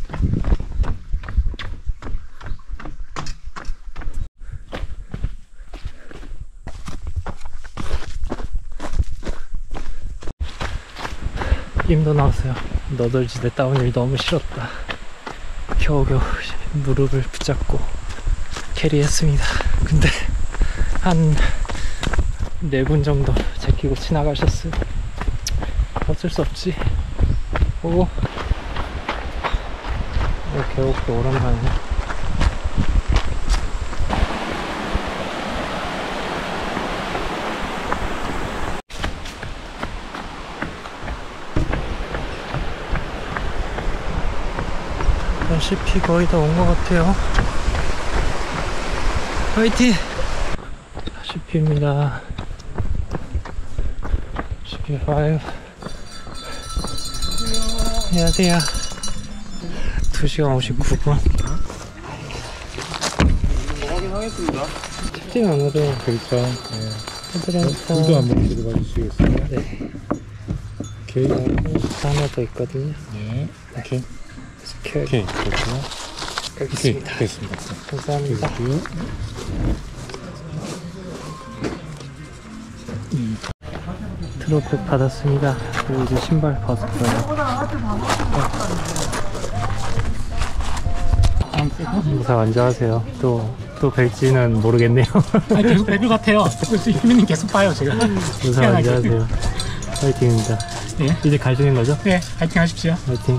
Speaker 1: 임도 나왔어요. 너덜지대 다운힐 너무 싫었다. 겨우겨우 무릎을 붙잡고 캐리했습니다. 근데 한 네 분 정도 제끼고 지나가셨어요. 어쩔 수 없지. 오, 계곡도 오랜만이네. 시피 거의 다 온 것 같아요. 화이팅! 시피입니다. 시피 오. 안녕하세요. 두 시간 오십구 분.
Speaker 5: 확인하겠습니다.
Speaker 1: 춥진 않아도
Speaker 5: 그렇죠.
Speaker 1: 애들한테
Speaker 5: 물도 한 번 들어가 주시겠어요?
Speaker 1: 네.
Speaker 5: 오케이.
Speaker 1: 하나 더 있거든요.
Speaker 5: 네. 오케이.
Speaker 1: 스케일
Speaker 5: 오케이. 그렇구나.
Speaker 1: 알겠습니다.
Speaker 5: 오케이. 됐습니다.
Speaker 1: 감사합니다.
Speaker 5: 땡큐.
Speaker 1: 트로피 받았습니다. 그리고 이제 신발 벗을 거예요. 항상 앉아 하세요. 또, 또 뵐지는 모르겠네요.
Speaker 8: 아니, 계속 뵐 것 같아요. 유민님 계속 봐요, 제가.
Speaker 1: 항상 앉아 하세요. 화이팅입니다.
Speaker 8: 네.
Speaker 1: 이제 갈 중인 거죠?
Speaker 8: 네, 파이팅 하십시오.
Speaker 1: 화이팅.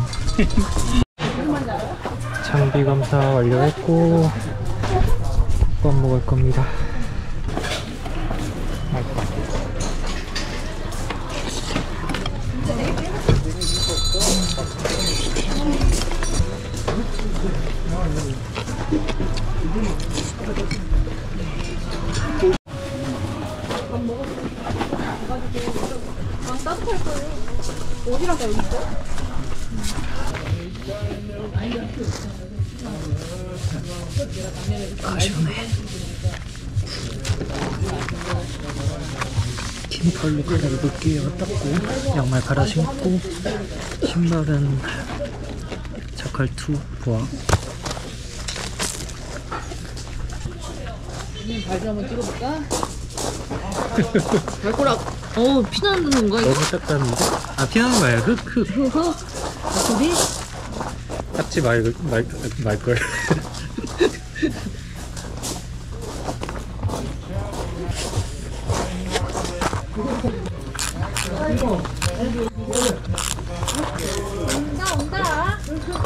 Speaker 1: 장비 검사 완료했고, 밥 먹을 겁니다.
Speaker 3: 따뜻할 거예요. 어디랑 여기 있어?
Speaker 1: 아, 시원해. 긴팔로 갈아입을게요. 닦고 양말 갈아 신고 신발은 자칼투 보아.
Speaker 2: 발좀 한번 찍어볼까? 발가락. 어, 피나는 건가 이거?
Speaker 1: 너무 닦았는데? 아, 피나는 거예요. 흙, 흙.
Speaker 2: 흙? 소리?
Speaker 1: 닦지 말, 말, 말걸.
Speaker 3: 온다 온다.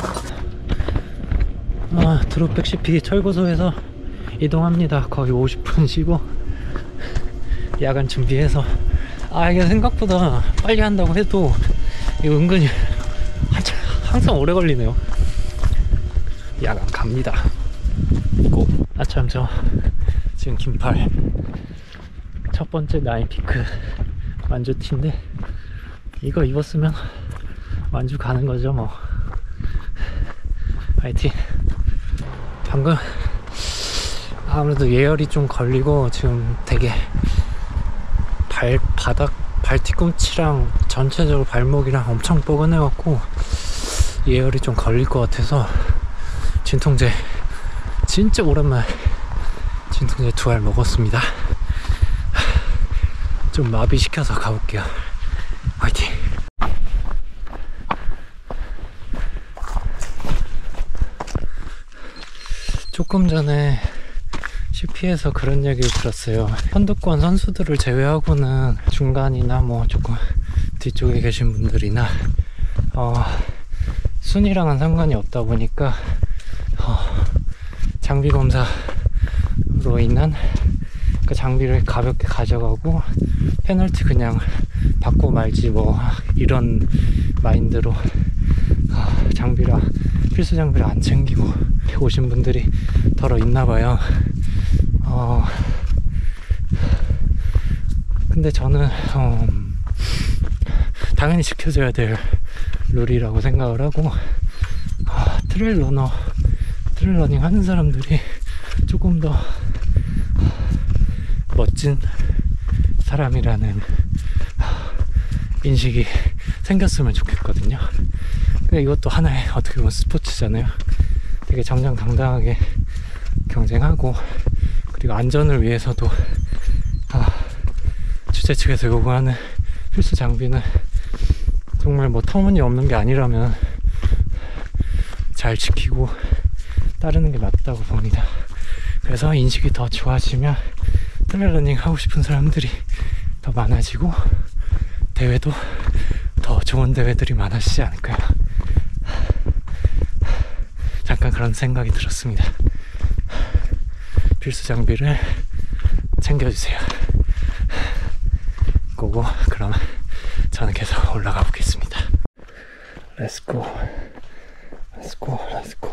Speaker 1: 아, 드롭백 씨피 철고소에서 이동합니다. 거의 오십 분 쉬고 야간 준비해서. 아, 이게 생각보다 빨리 한다고 해도 이거 은근히 한참, 항상 오래 걸리네요. 야간 갑니다. 고. 아참, 저 지금 긴팔 첫 번째 나인피크 만주티인데 이거 입었으면 만주 가는 거죠 뭐. 파이팅. 방금 아무래도 예열이 좀 걸리고 지금 되게 발, 바닥, 발 뒤꿈치랑 전체적으로 발목이랑 엄청 뻐근해갖고 예열이 좀 걸릴 것 같아서 진통제, 진짜 오랜만에 진통제 두 알 먹었습니다. 좀 마비시켜서 가볼게요. 화이팅! 조금 전에 씨피에서 그런 얘기를 들었어요. 선두권 선수들을 제외하고는 중간이나 뭐 조금 뒤쪽에 계신 분들이나 어, 순위랑은 상관이 없다 보니까 어, 장비 검사로 인한 그 장비를 가볍게 가져가고 페널티 그냥 받고 말지 뭐 이런 마인드로 어, 장비를 필수 장비를 안 챙기고 오신 분들이 더러 있나봐요. 어, 근데 저는 어, 당연히 지켜줘야 될 룰이라고 생각을 하고 어, 트레일 러너 트레일 러닝 하는 사람들이 조금 더 멋진 사람이라는 인식이 생겼으면 좋겠거든요. 근데 이것도 하나의 어떻게 보면 스포츠잖아요. 되게 정정당당하게 경쟁하고 그리고 안전을 위해서도 아, 주최 측에서 요구하는 필수 장비는 정말 뭐 터무니없는 게 아니라면 잘 지키고 따르는 게 맞다고 봅니다. 그래서 인식이 더 좋아지면 트레일 러닝 하고 싶은 사람들이 더 많아지고 대회도 더 좋은 대회들이 많아지지 않을까요? 잠깐 그런 생각이 들었습니다. 필수 장비를 챙겨주세요. 고고. 그럼 저는 계속 올라가 보겠습니다. 렛츠고 렛츠고 렛츠고.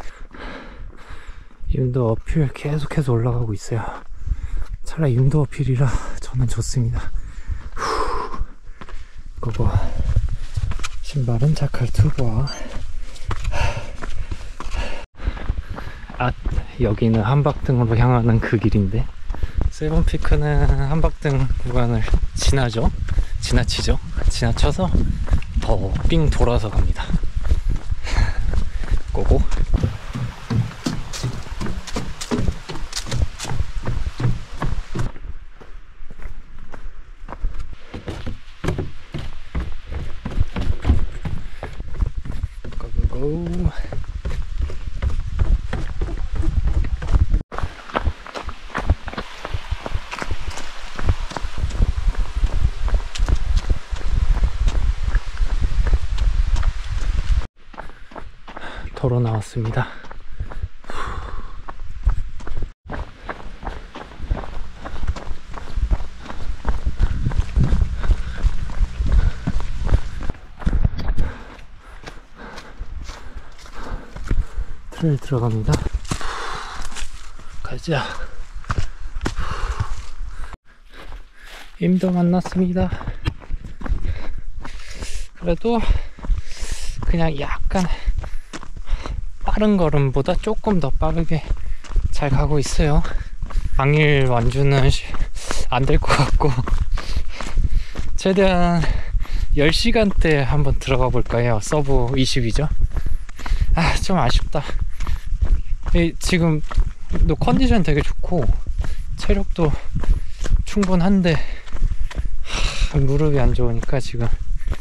Speaker 1: 윤도 어필 계속해서 올라가고 있어요. 차라리 윤도 어필이라 저는 좋습니다. 후. 고고. 신발은 자칼 투보아. 아, 여기는 한박등으로 향하는 그 길인데 세븐피크는 한박등 구간을 지나죠? 지나치죠? 지나쳐서 더 삥 돌아서 갑니다. 고고. 고고고. 도로 나왔습니다. 트레일 들어갑니다. 가자. 임도 만났습니다. 그래도 그냥 약간 빠른 걸음보다 조금 더 빠르게 잘 가고 있어요. 당일 완주는 안 될 것 같고 최대한 열 시간대 한번 들어가 볼까요? 서브 이십이죠. 아, 좀 아쉽다. 이, 지금 너 컨디션 되게 좋고 체력도 충분한데 하, 무릎이 안 좋으니까 지금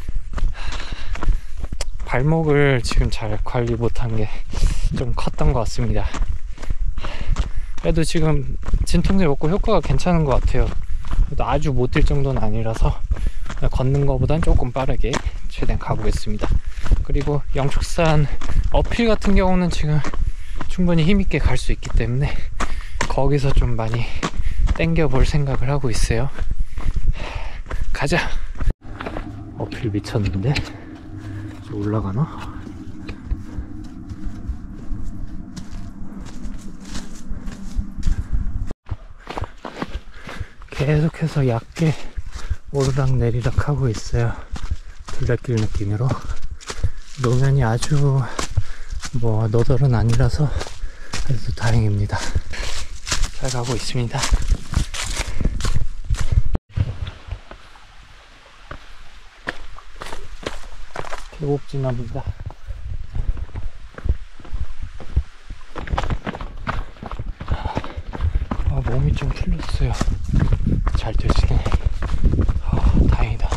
Speaker 1: 발목을 지금 잘 관리 못한 게 좀 컸던 것 같습니다. 그래도 지금 진통제 먹고 효과가 괜찮은 것 같아요. 그래도 아주 못 뛸 정도는 아니라서 걷는 것보단 조금 빠르게 최대한 가보겠습니다. 그리고 영축산 어필 같은 경우는 지금 충분히 힘있게 갈 수 있기 때문에 거기서 좀 많이 땡겨 볼 생각을 하고 있어요. 가자. 어필 미쳤는데 올라가나? 계속해서 얕게 오르락 내리락 하고 있어요. 둘레길 느낌으로. 노면이 아주 뭐 너덜은 아니라서 그래도 다행입니다. 잘 가고 있습니다. 계곡 지납니다. 아, 몸이 좀 풀렸어요. 잘 되시네. 아, 다행이다.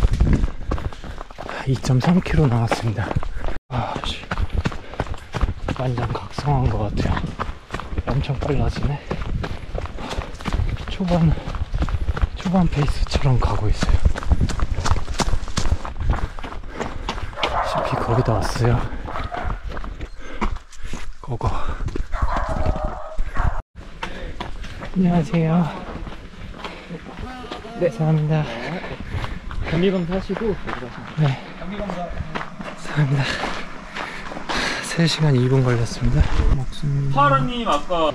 Speaker 1: 이 점 삼 킬로미터 나왔습니다. 아, 완전 각성한 것 같아요. 엄청 빨라지네. 초반 초반 페이스처럼 가고 있어요. 거의 다 왔어요. 고고. 안녕하세요. 네, 감사합니다. 감리검 하시고. 네. 감사합니다. 세 시간 이 분 걸렸습니다. 먹습니다.
Speaker 6: 파라님 아까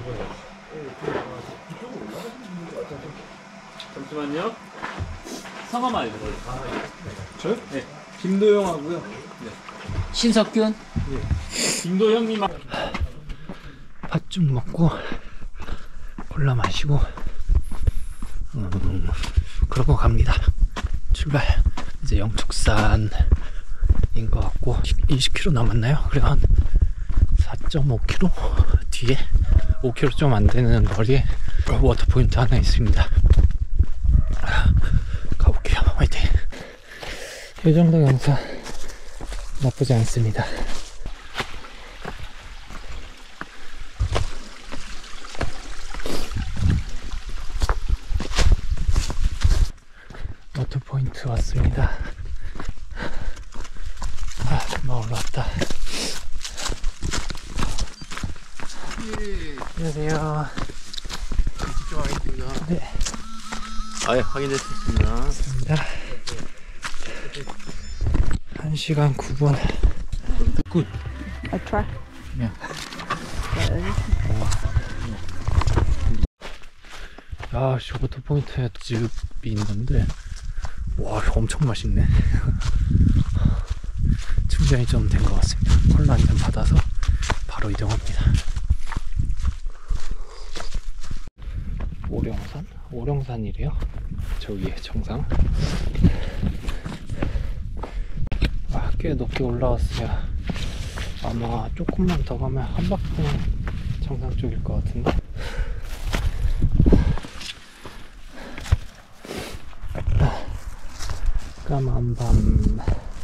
Speaker 6: 잠시만요. 성함 알려주세요.
Speaker 5: 저요?
Speaker 6: 네.
Speaker 5: 김도영하고요. 네.
Speaker 2: 신석균.
Speaker 6: 김도영님.
Speaker 1: 밥 좀 먹고 콜라 마시고 음, 그러고 갑니다. 출발. 이제 영축산인 것 같고 이십 킬로미터 남았나요? 그래 한 사 점 오 킬로미터 뒤에 오 킬로미터 좀 안 되는 거리에 워터 포인트 하나 있습니다. 가볼게요. 화이팅. 이 정도 영상 나쁘지 않습니다. 워터 포인트 왔습니다. 아, 금방 올라왔다. 안녕하세요.
Speaker 5: 들어가겠습니다.
Speaker 1: 네.
Speaker 5: 아, 예, 확인됐습니다.
Speaker 1: 감사합니다. 한 시간 구 분. 굿.
Speaker 2: I try.
Speaker 1: 아, 저것도 포인트 집이 있는데, 와, 엄청 맛있네. 충전이 좀 된 것 같습니다. 콜라 한 잔 받아서 바로 이동합니다. 오령산? 오령산이래요. 저 위에 정상. 아, 꽤 높게 올라왔어요. 아마 조금만 더 가면 한박봉 정상 쪽일 것 같은데. 까만 밤.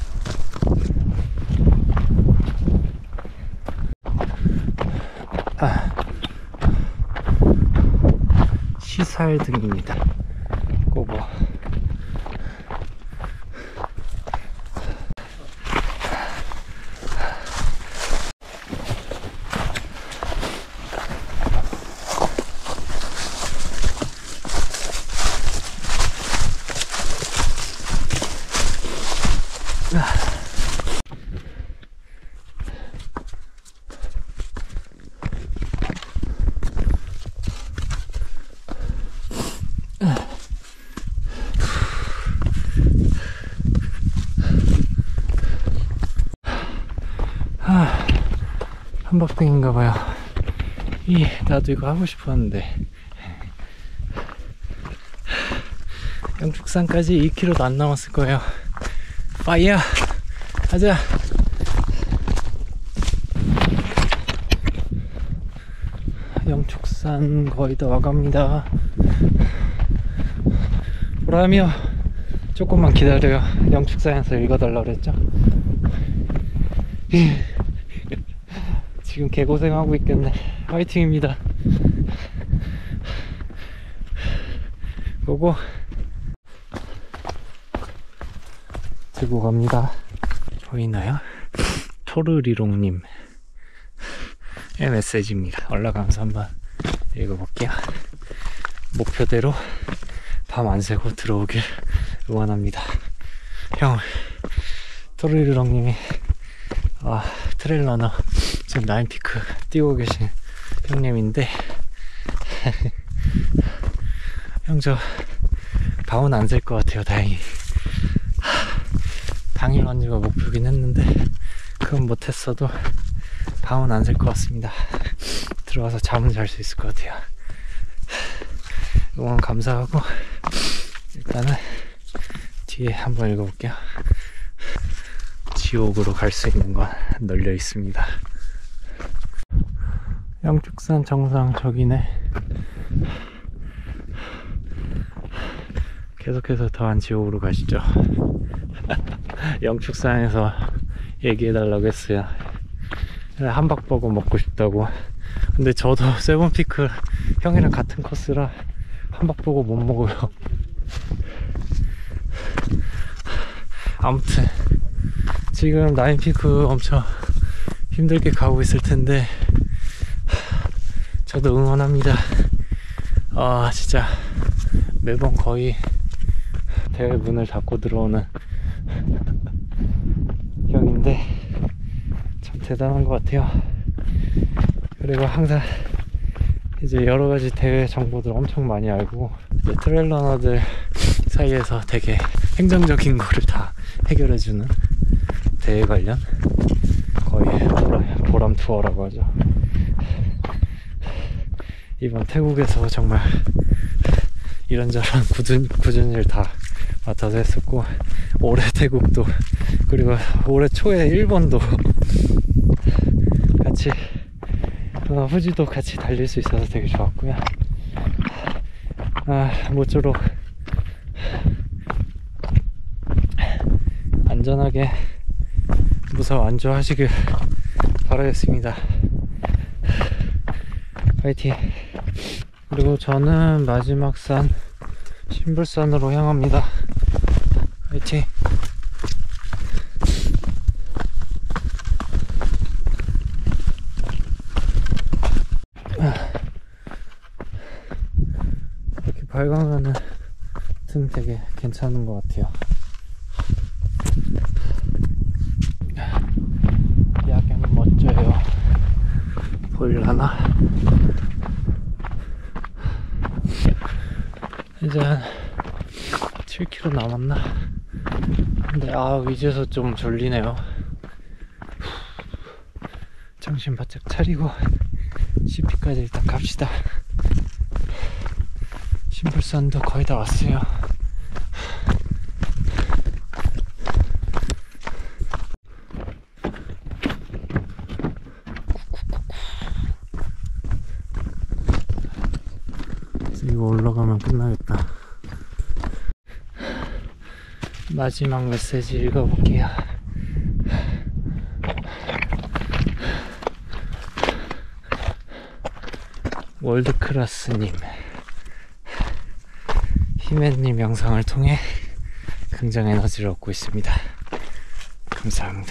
Speaker 1: 아, 시살등입니다. 꼬부. 아, 한박등인가봐요. 이, 나도 이거 하고 싶었는데. 영축산까지 이 킬로미터도 안 남았을 거예요. 파이어! 가자! 영축산 거의 다 와갑니다. 보라며 조금만 기다려요. 영축산에서 읽어달라고 그랬죠? 지금 개고생하고 있겠네. 화이팅입니다. 보고 들고 갑니다. 보이나요? 토르리롱님 의 메시지입니다. 올라가면서 한번 읽어볼게요. 목표대로 밤 안 새고 들어오길 응원합니다. 형, 토르리롱님이 아, 트레일러너 지금 나인피크 뛰고 계신 형님인데 형, 저 밤은 안 셀 것 같아요. 다행히. 당일 완주가 목표긴 했는데 그건 못했어도 밤은 안 셀 것 같습니다. 들어가서 잠은 잘 수 있을 것 같아요. 응원 감사하고 일단은 뒤에 한번 읽어볼게요. 지옥으로 갈 수 있는 건 널려 있습니다. 영축산 정상 저기네. 계속해서 더한 지옥으로 가시죠. 영축산에서 얘기해달라고 했어요. 함박버거 먹고 싶다고. 근데 저도 세븐피크 형이랑 같은 코스라 함박버거 못 먹어요. 아무튼 지금 나인피크 엄청 힘들게 가고 있을 텐데 저도 응원합니다. 아, 진짜 매번 거의 대회 문을 닫고 들어오는 형인데 참 대단한 것 같아요. 그리고 항상 이제 여러가지 대회 정보들 엄청 많이 알고 이제 트레일러너들 사이에서 되게 행정적인 거를 다 해결해주는 대회 관련 거의 보람, 보람 투어라고 하죠. 이번 태국에서 정말 이런저런 굳은, 굳은 일 다 맡아서 했었고, 올해 태국도, 그리고 올해 초에 일본도 같이 어, 후지도 같이 달릴 수 있어서 되게 좋았고요. 아, 모쪼록 안전하게 무사히 완주하시길 바라겠습니다. 파이팅. 그리고 저는 마지막 산 신불산으로 향합니다. 파이팅. 밝으면은 등 되게 괜찮은 것 같아요. 야경 멋져요. 보일라나? 이제 한 칠 킬로미터 남았나? 근데 아 이제서 좀 졸리네요. 정신 바짝 차리고 씨피까지 일단 갑시다. 신불산도 거의 다 왔어요. 이거 올라가면 끝나겠다. 마지막 메시지 읽어볼게요. 월드클래스님, 히맨님 영상을 통해 긍정 에너지를 얻고 있습니다. 감사합니다.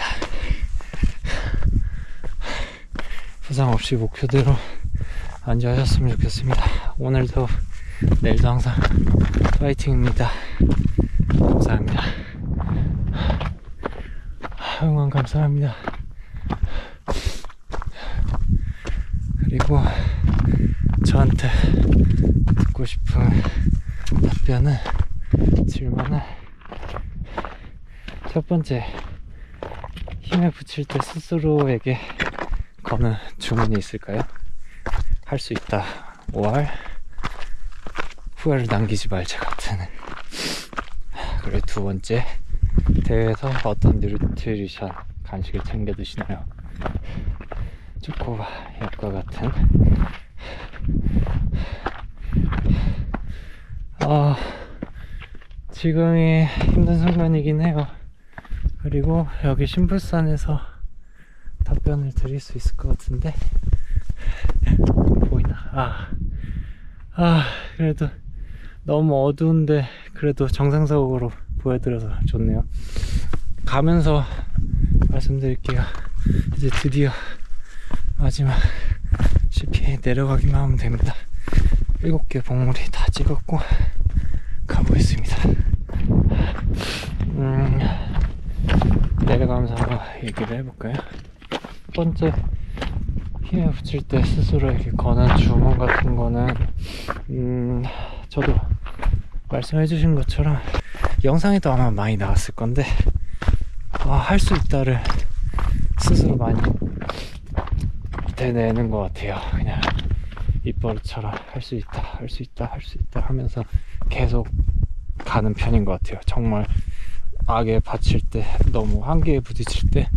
Speaker 1: 부상 없이 목표대로 완주하셨으면 좋겠습니다. 오늘도 내일도 항상 파이팅입니다. 감사합니다. 응원 감사합니다. 그리고 저한테 듣고 싶은 답변은, 질문은 첫 번째, 힘에 부칠 때 스스로에게 거는 주문이 있을까요? 할 수 있다, 오알 후회를 남기지 말자 같은. 그리고 두 번째, 대회에서 어떤 뉴트리션 간식을 챙겨 드시나요? 초코바 약과 같은. 어, 지금이 힘든 순간이긴 해요. 그리고 여기 신불산에서 답변을 드릴 수 있을 것 같은데 보이나? 아, 아 그래도 너무 어두운데 그래도 정상적으로 보여드려서 좋네요. 가면서 말씀드릴게요. 이제 드디어 마지막 씨피 내려가기만 하면 됩니다. 일곱 개 봉우리 다 찍었고 가보겠습니다. 음, 내려가면서 한번 얘기를 해볼까요? 첫 번째, 힘에 붙일 때 스스로에게 거는 주문 같은 거는 음, 저도 말씀해주신 것처럼 영상에도 아마 많이 나왔을 건데, 아, 할 수 있다를 스스로 많이 되내는 것 같아요. 그냥 입버릇처럼 할 수 있다, 할 수 있다, 할 수 있다 하면서 계속 가는 편인 것 같아요. 정말 악에 받칠 때, 너무 한계에 부딪힐 때.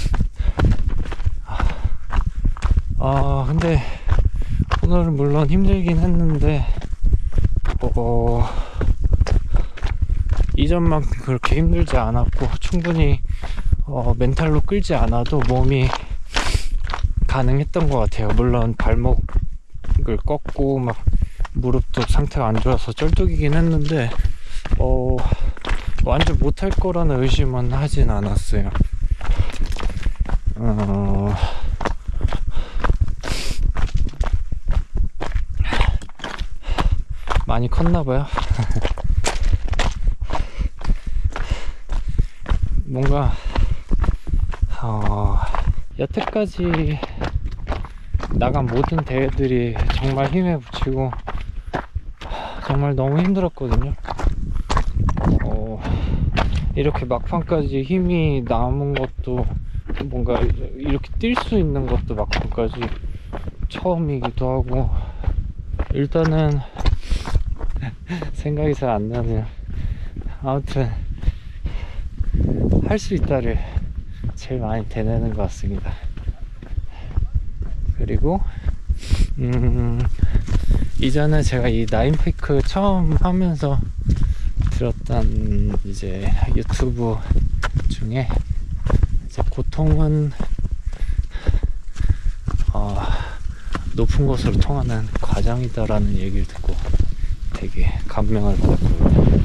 Speaker 1: 아, 근데 오늘은 물론 힘들긴 했는데 어, 이전만큼 그렇게 힘들지 않았고, 충분히 어, 멘탈로 끌지 않아도 몸이 가능했던 것 같아요. 물론 발목을 꺾고 막 무릎도 상태가 안 좋아서 쩔뚝이긴 했는데 어, 완전 못할 거라는 의심은 하진 않았어요. 어, 많이 컸나봐요. 뭔가 어, 여태까지 나간 모든 대회들이 정말 힘에 부치고 정말 너무 힘들었거든요. 어, 이렇게 막판까지 힘이 남은 것도, 뭔가 이렇게 뛸 수 있는 것도 막판까지 처음이기도 하고, 일단은 생각이 잘 안 나네요. 아무튼 할 수 있다를 제일 많이 되뇌는 것 같습니다. 그리고 음, 이전에 제가 이 나인피크 처음 하면서 들었던 이제 유튜브 중에 이제 고통은 어, 높은 곳으로 통하는 과정이다라는 얘기를 듣고 되게 감명을 받았거든요.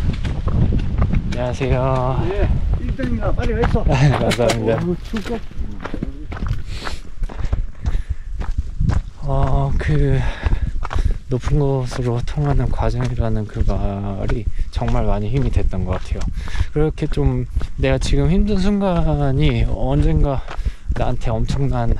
Speaker 1: 안녕하세요.
Speaker 5: 예, 일 등이나 빨리 가 있어.
Speaker 1: 감사합니다.
Speaker 5: 어우, 춥고.
Speaker 1: 어, 그 높은 곳으로 통하는 과정이라는 그 말이 정말 많이 힘이 됐던 것 같아요. 그렇게 좀 내가 지금 힘든 순간이 언젠가 나한테 엄청난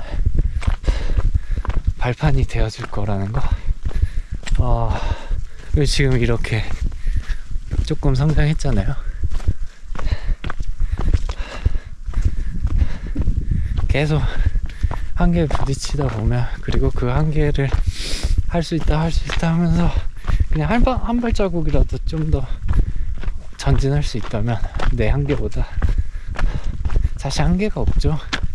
Speaker 1: 발판이 되어줄 거라는 거. 어, 지금 이렇게 조금 성장했잖아요. 계속 한계에 부딪히다 보면, 그리고 그 한계를 할 수 있다 할 수 있다 하면서 그냥 한, 발, 한 발자국이라도 좀 더 전진할 수 있다면 내 한계보다 사실 한계가 없죠.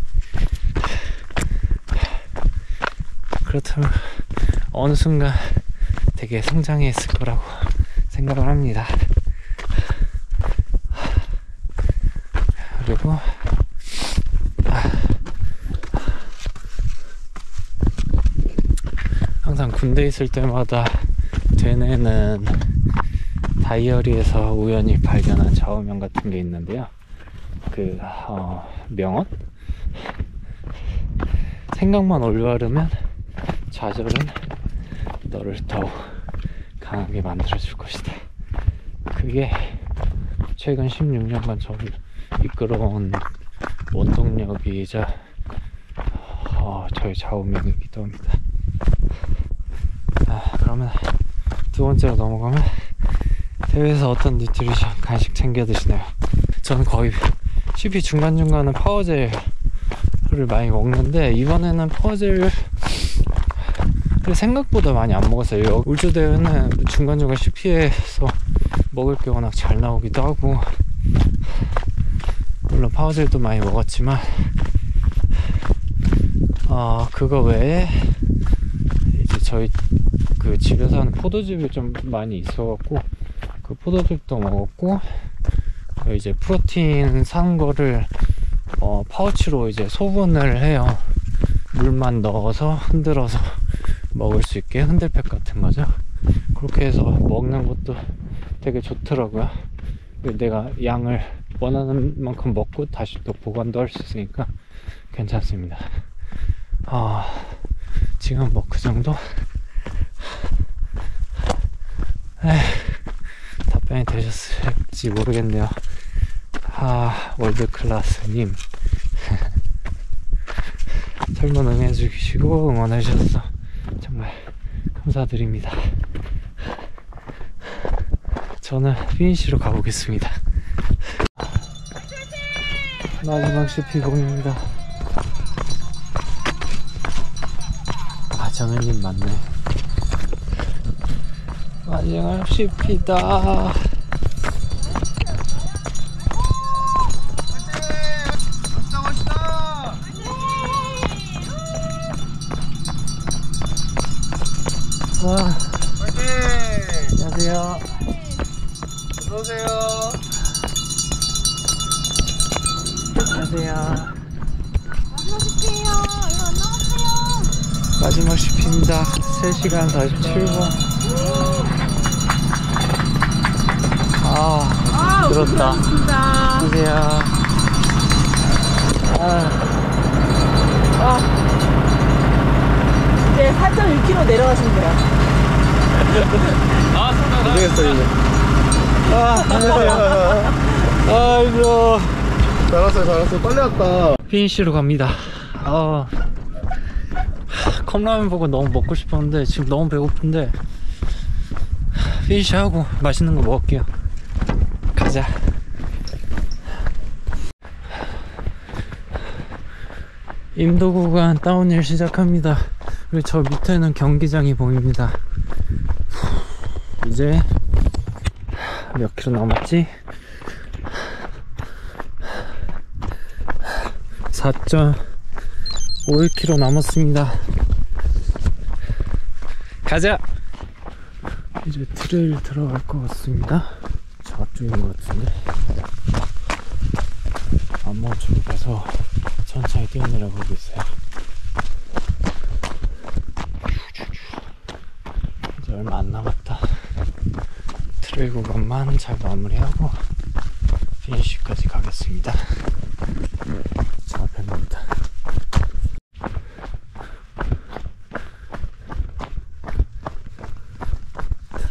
Speaker 1: 그렇다면 어느 순간 되게 성장했을 거라고 생각을 합니다. 그리고 항상 군대 있을 때마다 되뇌는 다이어리에서 우연히 발견한 좌우명 같은 게 있는데요. 그 어, 명언? 생각만 올바르면 좌절은 너를 더욱 강하게 만들어줄 것이다. 그게 최근 십육 년간 저를 이끌어온 원동력이자 어, 저의 좌우명이기도 합니다. 아, 그러면 두 번째로 넘어가면, 대회에서 어떤 뉴트리션 간식 챙겨 드시나요? 저는 거의 씨피 중간중간은 파워젤을 많이 먹는데, 이번에는 파워젤을 생각보다 많이 안 먹었어요. 울주대회는 중간중간 씨피에서 먹을 게 워낙 잘 나오기도 하고, 물론 파워젤도 많이 먹었지만 어, 그거 외에 이제 저희 그 집에서 하는 포도즙이 좀 많이 있어갖고 그 포도즙도 먹었고, 이제 프로틴 산 거를 어, 파우치로 이제 소분을 해요. 물만 넣어서 흔들어서 먹을 수 있게, 흔들팩 같은 거죠. 그렇게 해서 먹는 것도 되게 좋더라고요. 내가 양을 원하는 만큼 먹고 다시 또 보관도 할 수 있으니까 괜찮습니다. 아, 지금 뭐 그 정도? 에휴, 답변이 되셨을지 모르겠네요. 아, 월드클래스님 설문 응해주시고 응원해주셔서 정말 감사드립니다. 저는 피니시로 가보겠습니다. 마지막 씨피 공입니다. 아, 정현님 맞네. 마지막 씨피다. 와, 안녕하세요.
Speaker 5: 어서오세요.
Speaker 1: 안녕하세요.
Speaker 3: 마지막 집회예요. 이거 안 나갔어요.
Speaker 1: 마지막 씨피입니다. 세 시간 사십칠 분. 아,
Speaker 2: 아,
Speaker 1: 들었다.
Speaker 2: 고맙습니다.
Speaker 1: 안녕하세요. 아, 아.
Speaker 2: 이제 사 점 일 킬로미터 내려가시면 돼요.
Speaker 5: 안 되겠어, 이제.
Speaker 1: 아, 안녕하세요. 아, 힘들어.
Speaker 5: 잘 왔어요, 잘 왔어요. 빨리 왔다.
Speaker 1: 피니시로 갑니다. 아, 컵라면 보고 너무 먹고 싶었는데 지금 너무 배고픈데 피니시하고 맛있는 거 먹을게요. 가자. 임도 구간 다운힐 시작합니다. 그리고 저 밑에는 경기장이 보입니다. 이제 몇 킬로 남았지? 사 점 오일 킬로미터 남았습니다. 가자! 이제 트레일 들어갈 것 같습니다. 저쪽인 것 같은데 안 멈추고 가서 천천히 뛰어내려가고 있어요. 이제 얼마 안 남았다. 트레일 구간만 잘 마무리하고 피니쉬까지 가겠습니다. 저 앞에 봅니다.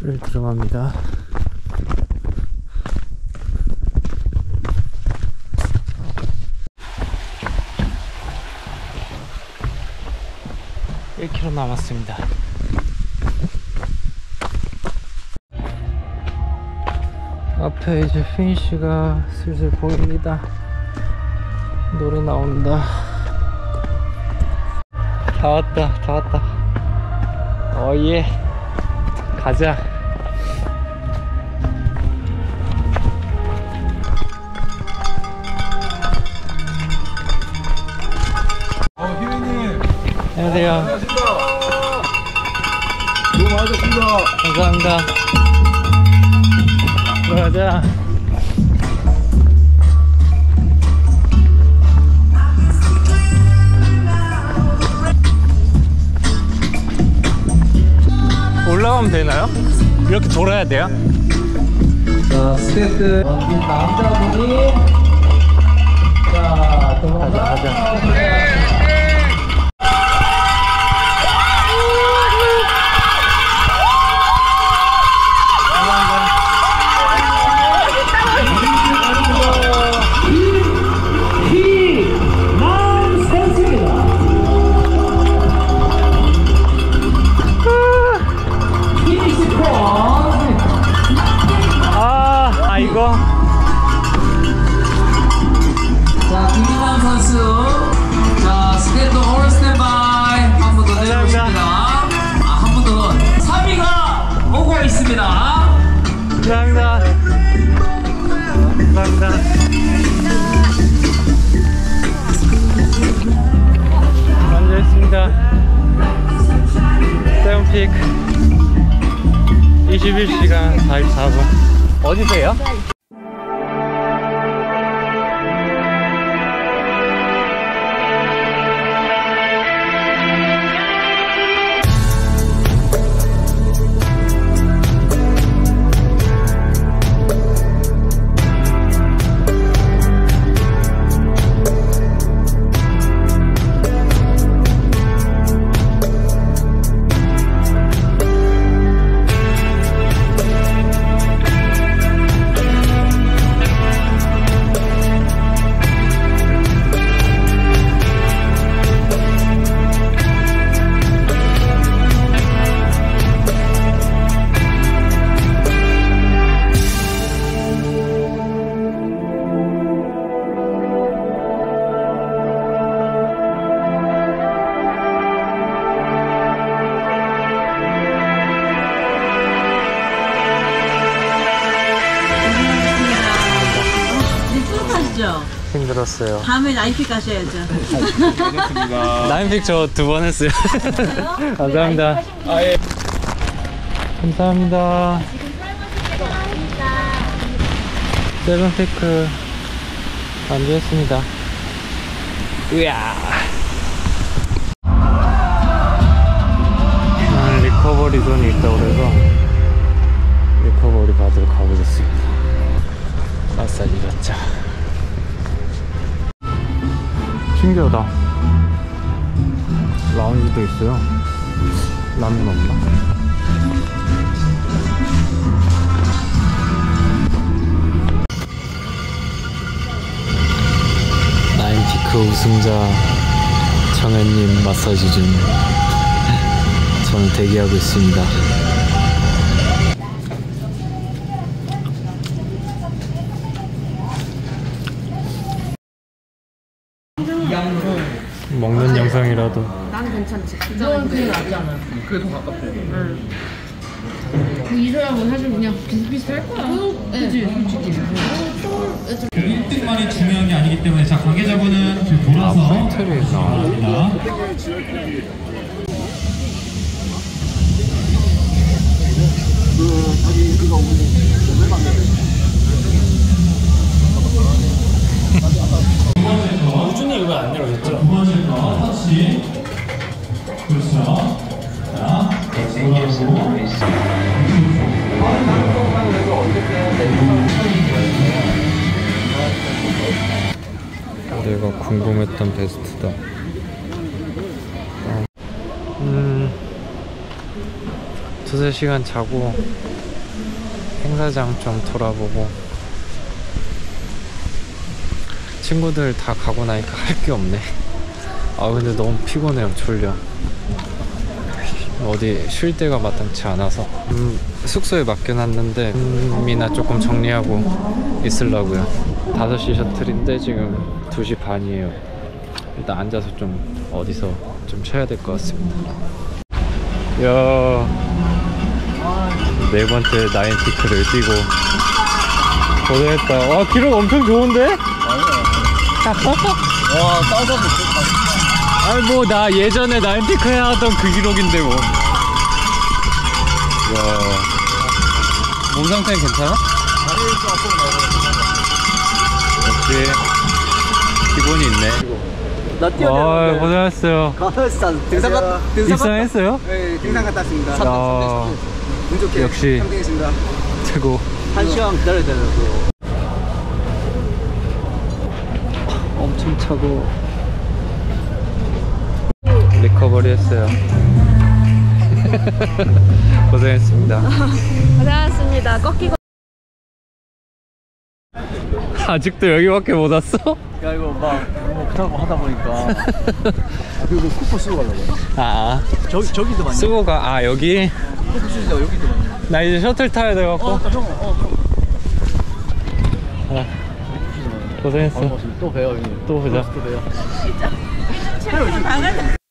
Speaker 1: 를 들어갑니다. 일 킬로미터 남았습니다. 앞에 이제 피니쉬가 슬슬 보입니다. 노래 나온다. 다 왔다, 다 왔다. 어예, 가자.
Speaker 7: 어, 희민님.
Speaker 1: 안녕하세요.
Speaker 7: 안녕하십니까. 너무 많으셨습니다.
Speaker 1: 감사합니다. 들어가자. 올라가면 되나요? 이렇게 돌아야 돼요?
Speaker 9: 자, 스태프들 남자분이 자,
Speaker 1: 가자, 가자. 아, 이거?
Speaker 9: 자, 김민환 선수. 자, 스탠드 올 스탠바이. 한 분 더 내려오십니다. 아, 한 분 더. 삼 위가 오고 있습니다.
Speaker 1: 감사합니다. 감사합니다. 앉아있습니다. 세븐픽 이십일 시간 사십사 분. 어디세요? 힘들었어요.
Speaker 2: 다음에 나인픽 가셔야죠.
Speaker 1: 나인픽 저 두 번 했어요. 감사합니다. 아, 예. 감사합니다. 세븐피크 완주했습니다. 으야. 오늘 리커버리 존이 있다고 그래서 리커버리 받으러 가보겠습니다. 마사지 받자. 신기하다. 라운지도 있어요. 라면 없나? 나인피크 우승자 정현님 마사지 중 저는 대기하고 있습니다. 먹는 영상이라도.
Speaker 3: 난 괜찮지. 그건 그게 낫잖아.
Speaker 7: 그게 더 가깝대.
Speaker 3: 응. 그 이소영은 사실 그냥 비슷비슷할 거야. 그치, 솔직히.
Speaker 4: 일 등만이 중요한 게 아니기 때문에 자 관계자분은 돌아서
Speaker 1: 호텔에 있나? 우준이 이거 안 내려오셨죠?
Speaker 4: 두 번째 거 터치. 그렇죠. 자, 돌아오고.
Speaker 1: 내가 궁금했던 베스트다. 어. 음, 두 두세 시간 자고 행사장 좀 돌아보고 친구들 다 가고 나니까 할 게 없네. 아 근데 너무 피곤해요. 졸려. 어디 쉴 데가 마땅치 않아서 음, 숙소에 맡겨놨는데 음이나 조금 정리하고 있으려고요. 다섯 시 셔틀인데 지금 두 시 반이에요. 일단 앉아서 좀 어디서 좀 쉬어야 될 것 같습니다. 야, 네 번째 나인피크를 뛰고 고생했다. 와, 기록 엄청 좋은데?
Speaker 7: 와, 따서
Speaker 1: 아니 뭐 나 예전에 나인피크 해야 하던 그 기록인데 뭐. 와, 몸 상태는 괜찮아? 역시 기본이 있네.
Speaker 5: 나
Speaker 1: 아, 고생하셨어요.
Speaker 5: 등산 갔 등산
Speaker 1: 입상했어요?
Speaker 5: 네, 등산 갔다 왔습니다.
Speaker 1: 야,
Speaker 5: 운 좋게
Speaker 1: 역시
Speaker 5: 삼 등했습니다.
Speaker 1: 최고.
Speaker 5: 한 시간 기다려야 되는데.
Speaker 1: 엄청 차고 리커버리 했어요. 고생했습니다.
Speaker 2: 고생하셨습니다. 꺾이고.
Speaker 1: 아직도 여기밖에 못 왔어?
Speaker 5: 야 이거 막뭐 그러고 하다 보니까 아, 그리고 쿠퍼 쓰고 가려고.
Speaker 1: 아,
Speaker 5: 저기 저기도 많이.
Speaker 1: 쓰고 가. 아, 여기?
Speaker 5: 쿠퍼 쓰시다 여기도 많이.
Speaker 1: 나 이제 셔틀 타야 돼갖고.
Speaker 5: 어, 형, 어, 형.
Speaker 1: 아, 고생했어.
Speaker 5: 또 봬요 형님.
Speaker 1: 또 보자.
Speaker 5: 또 봬요.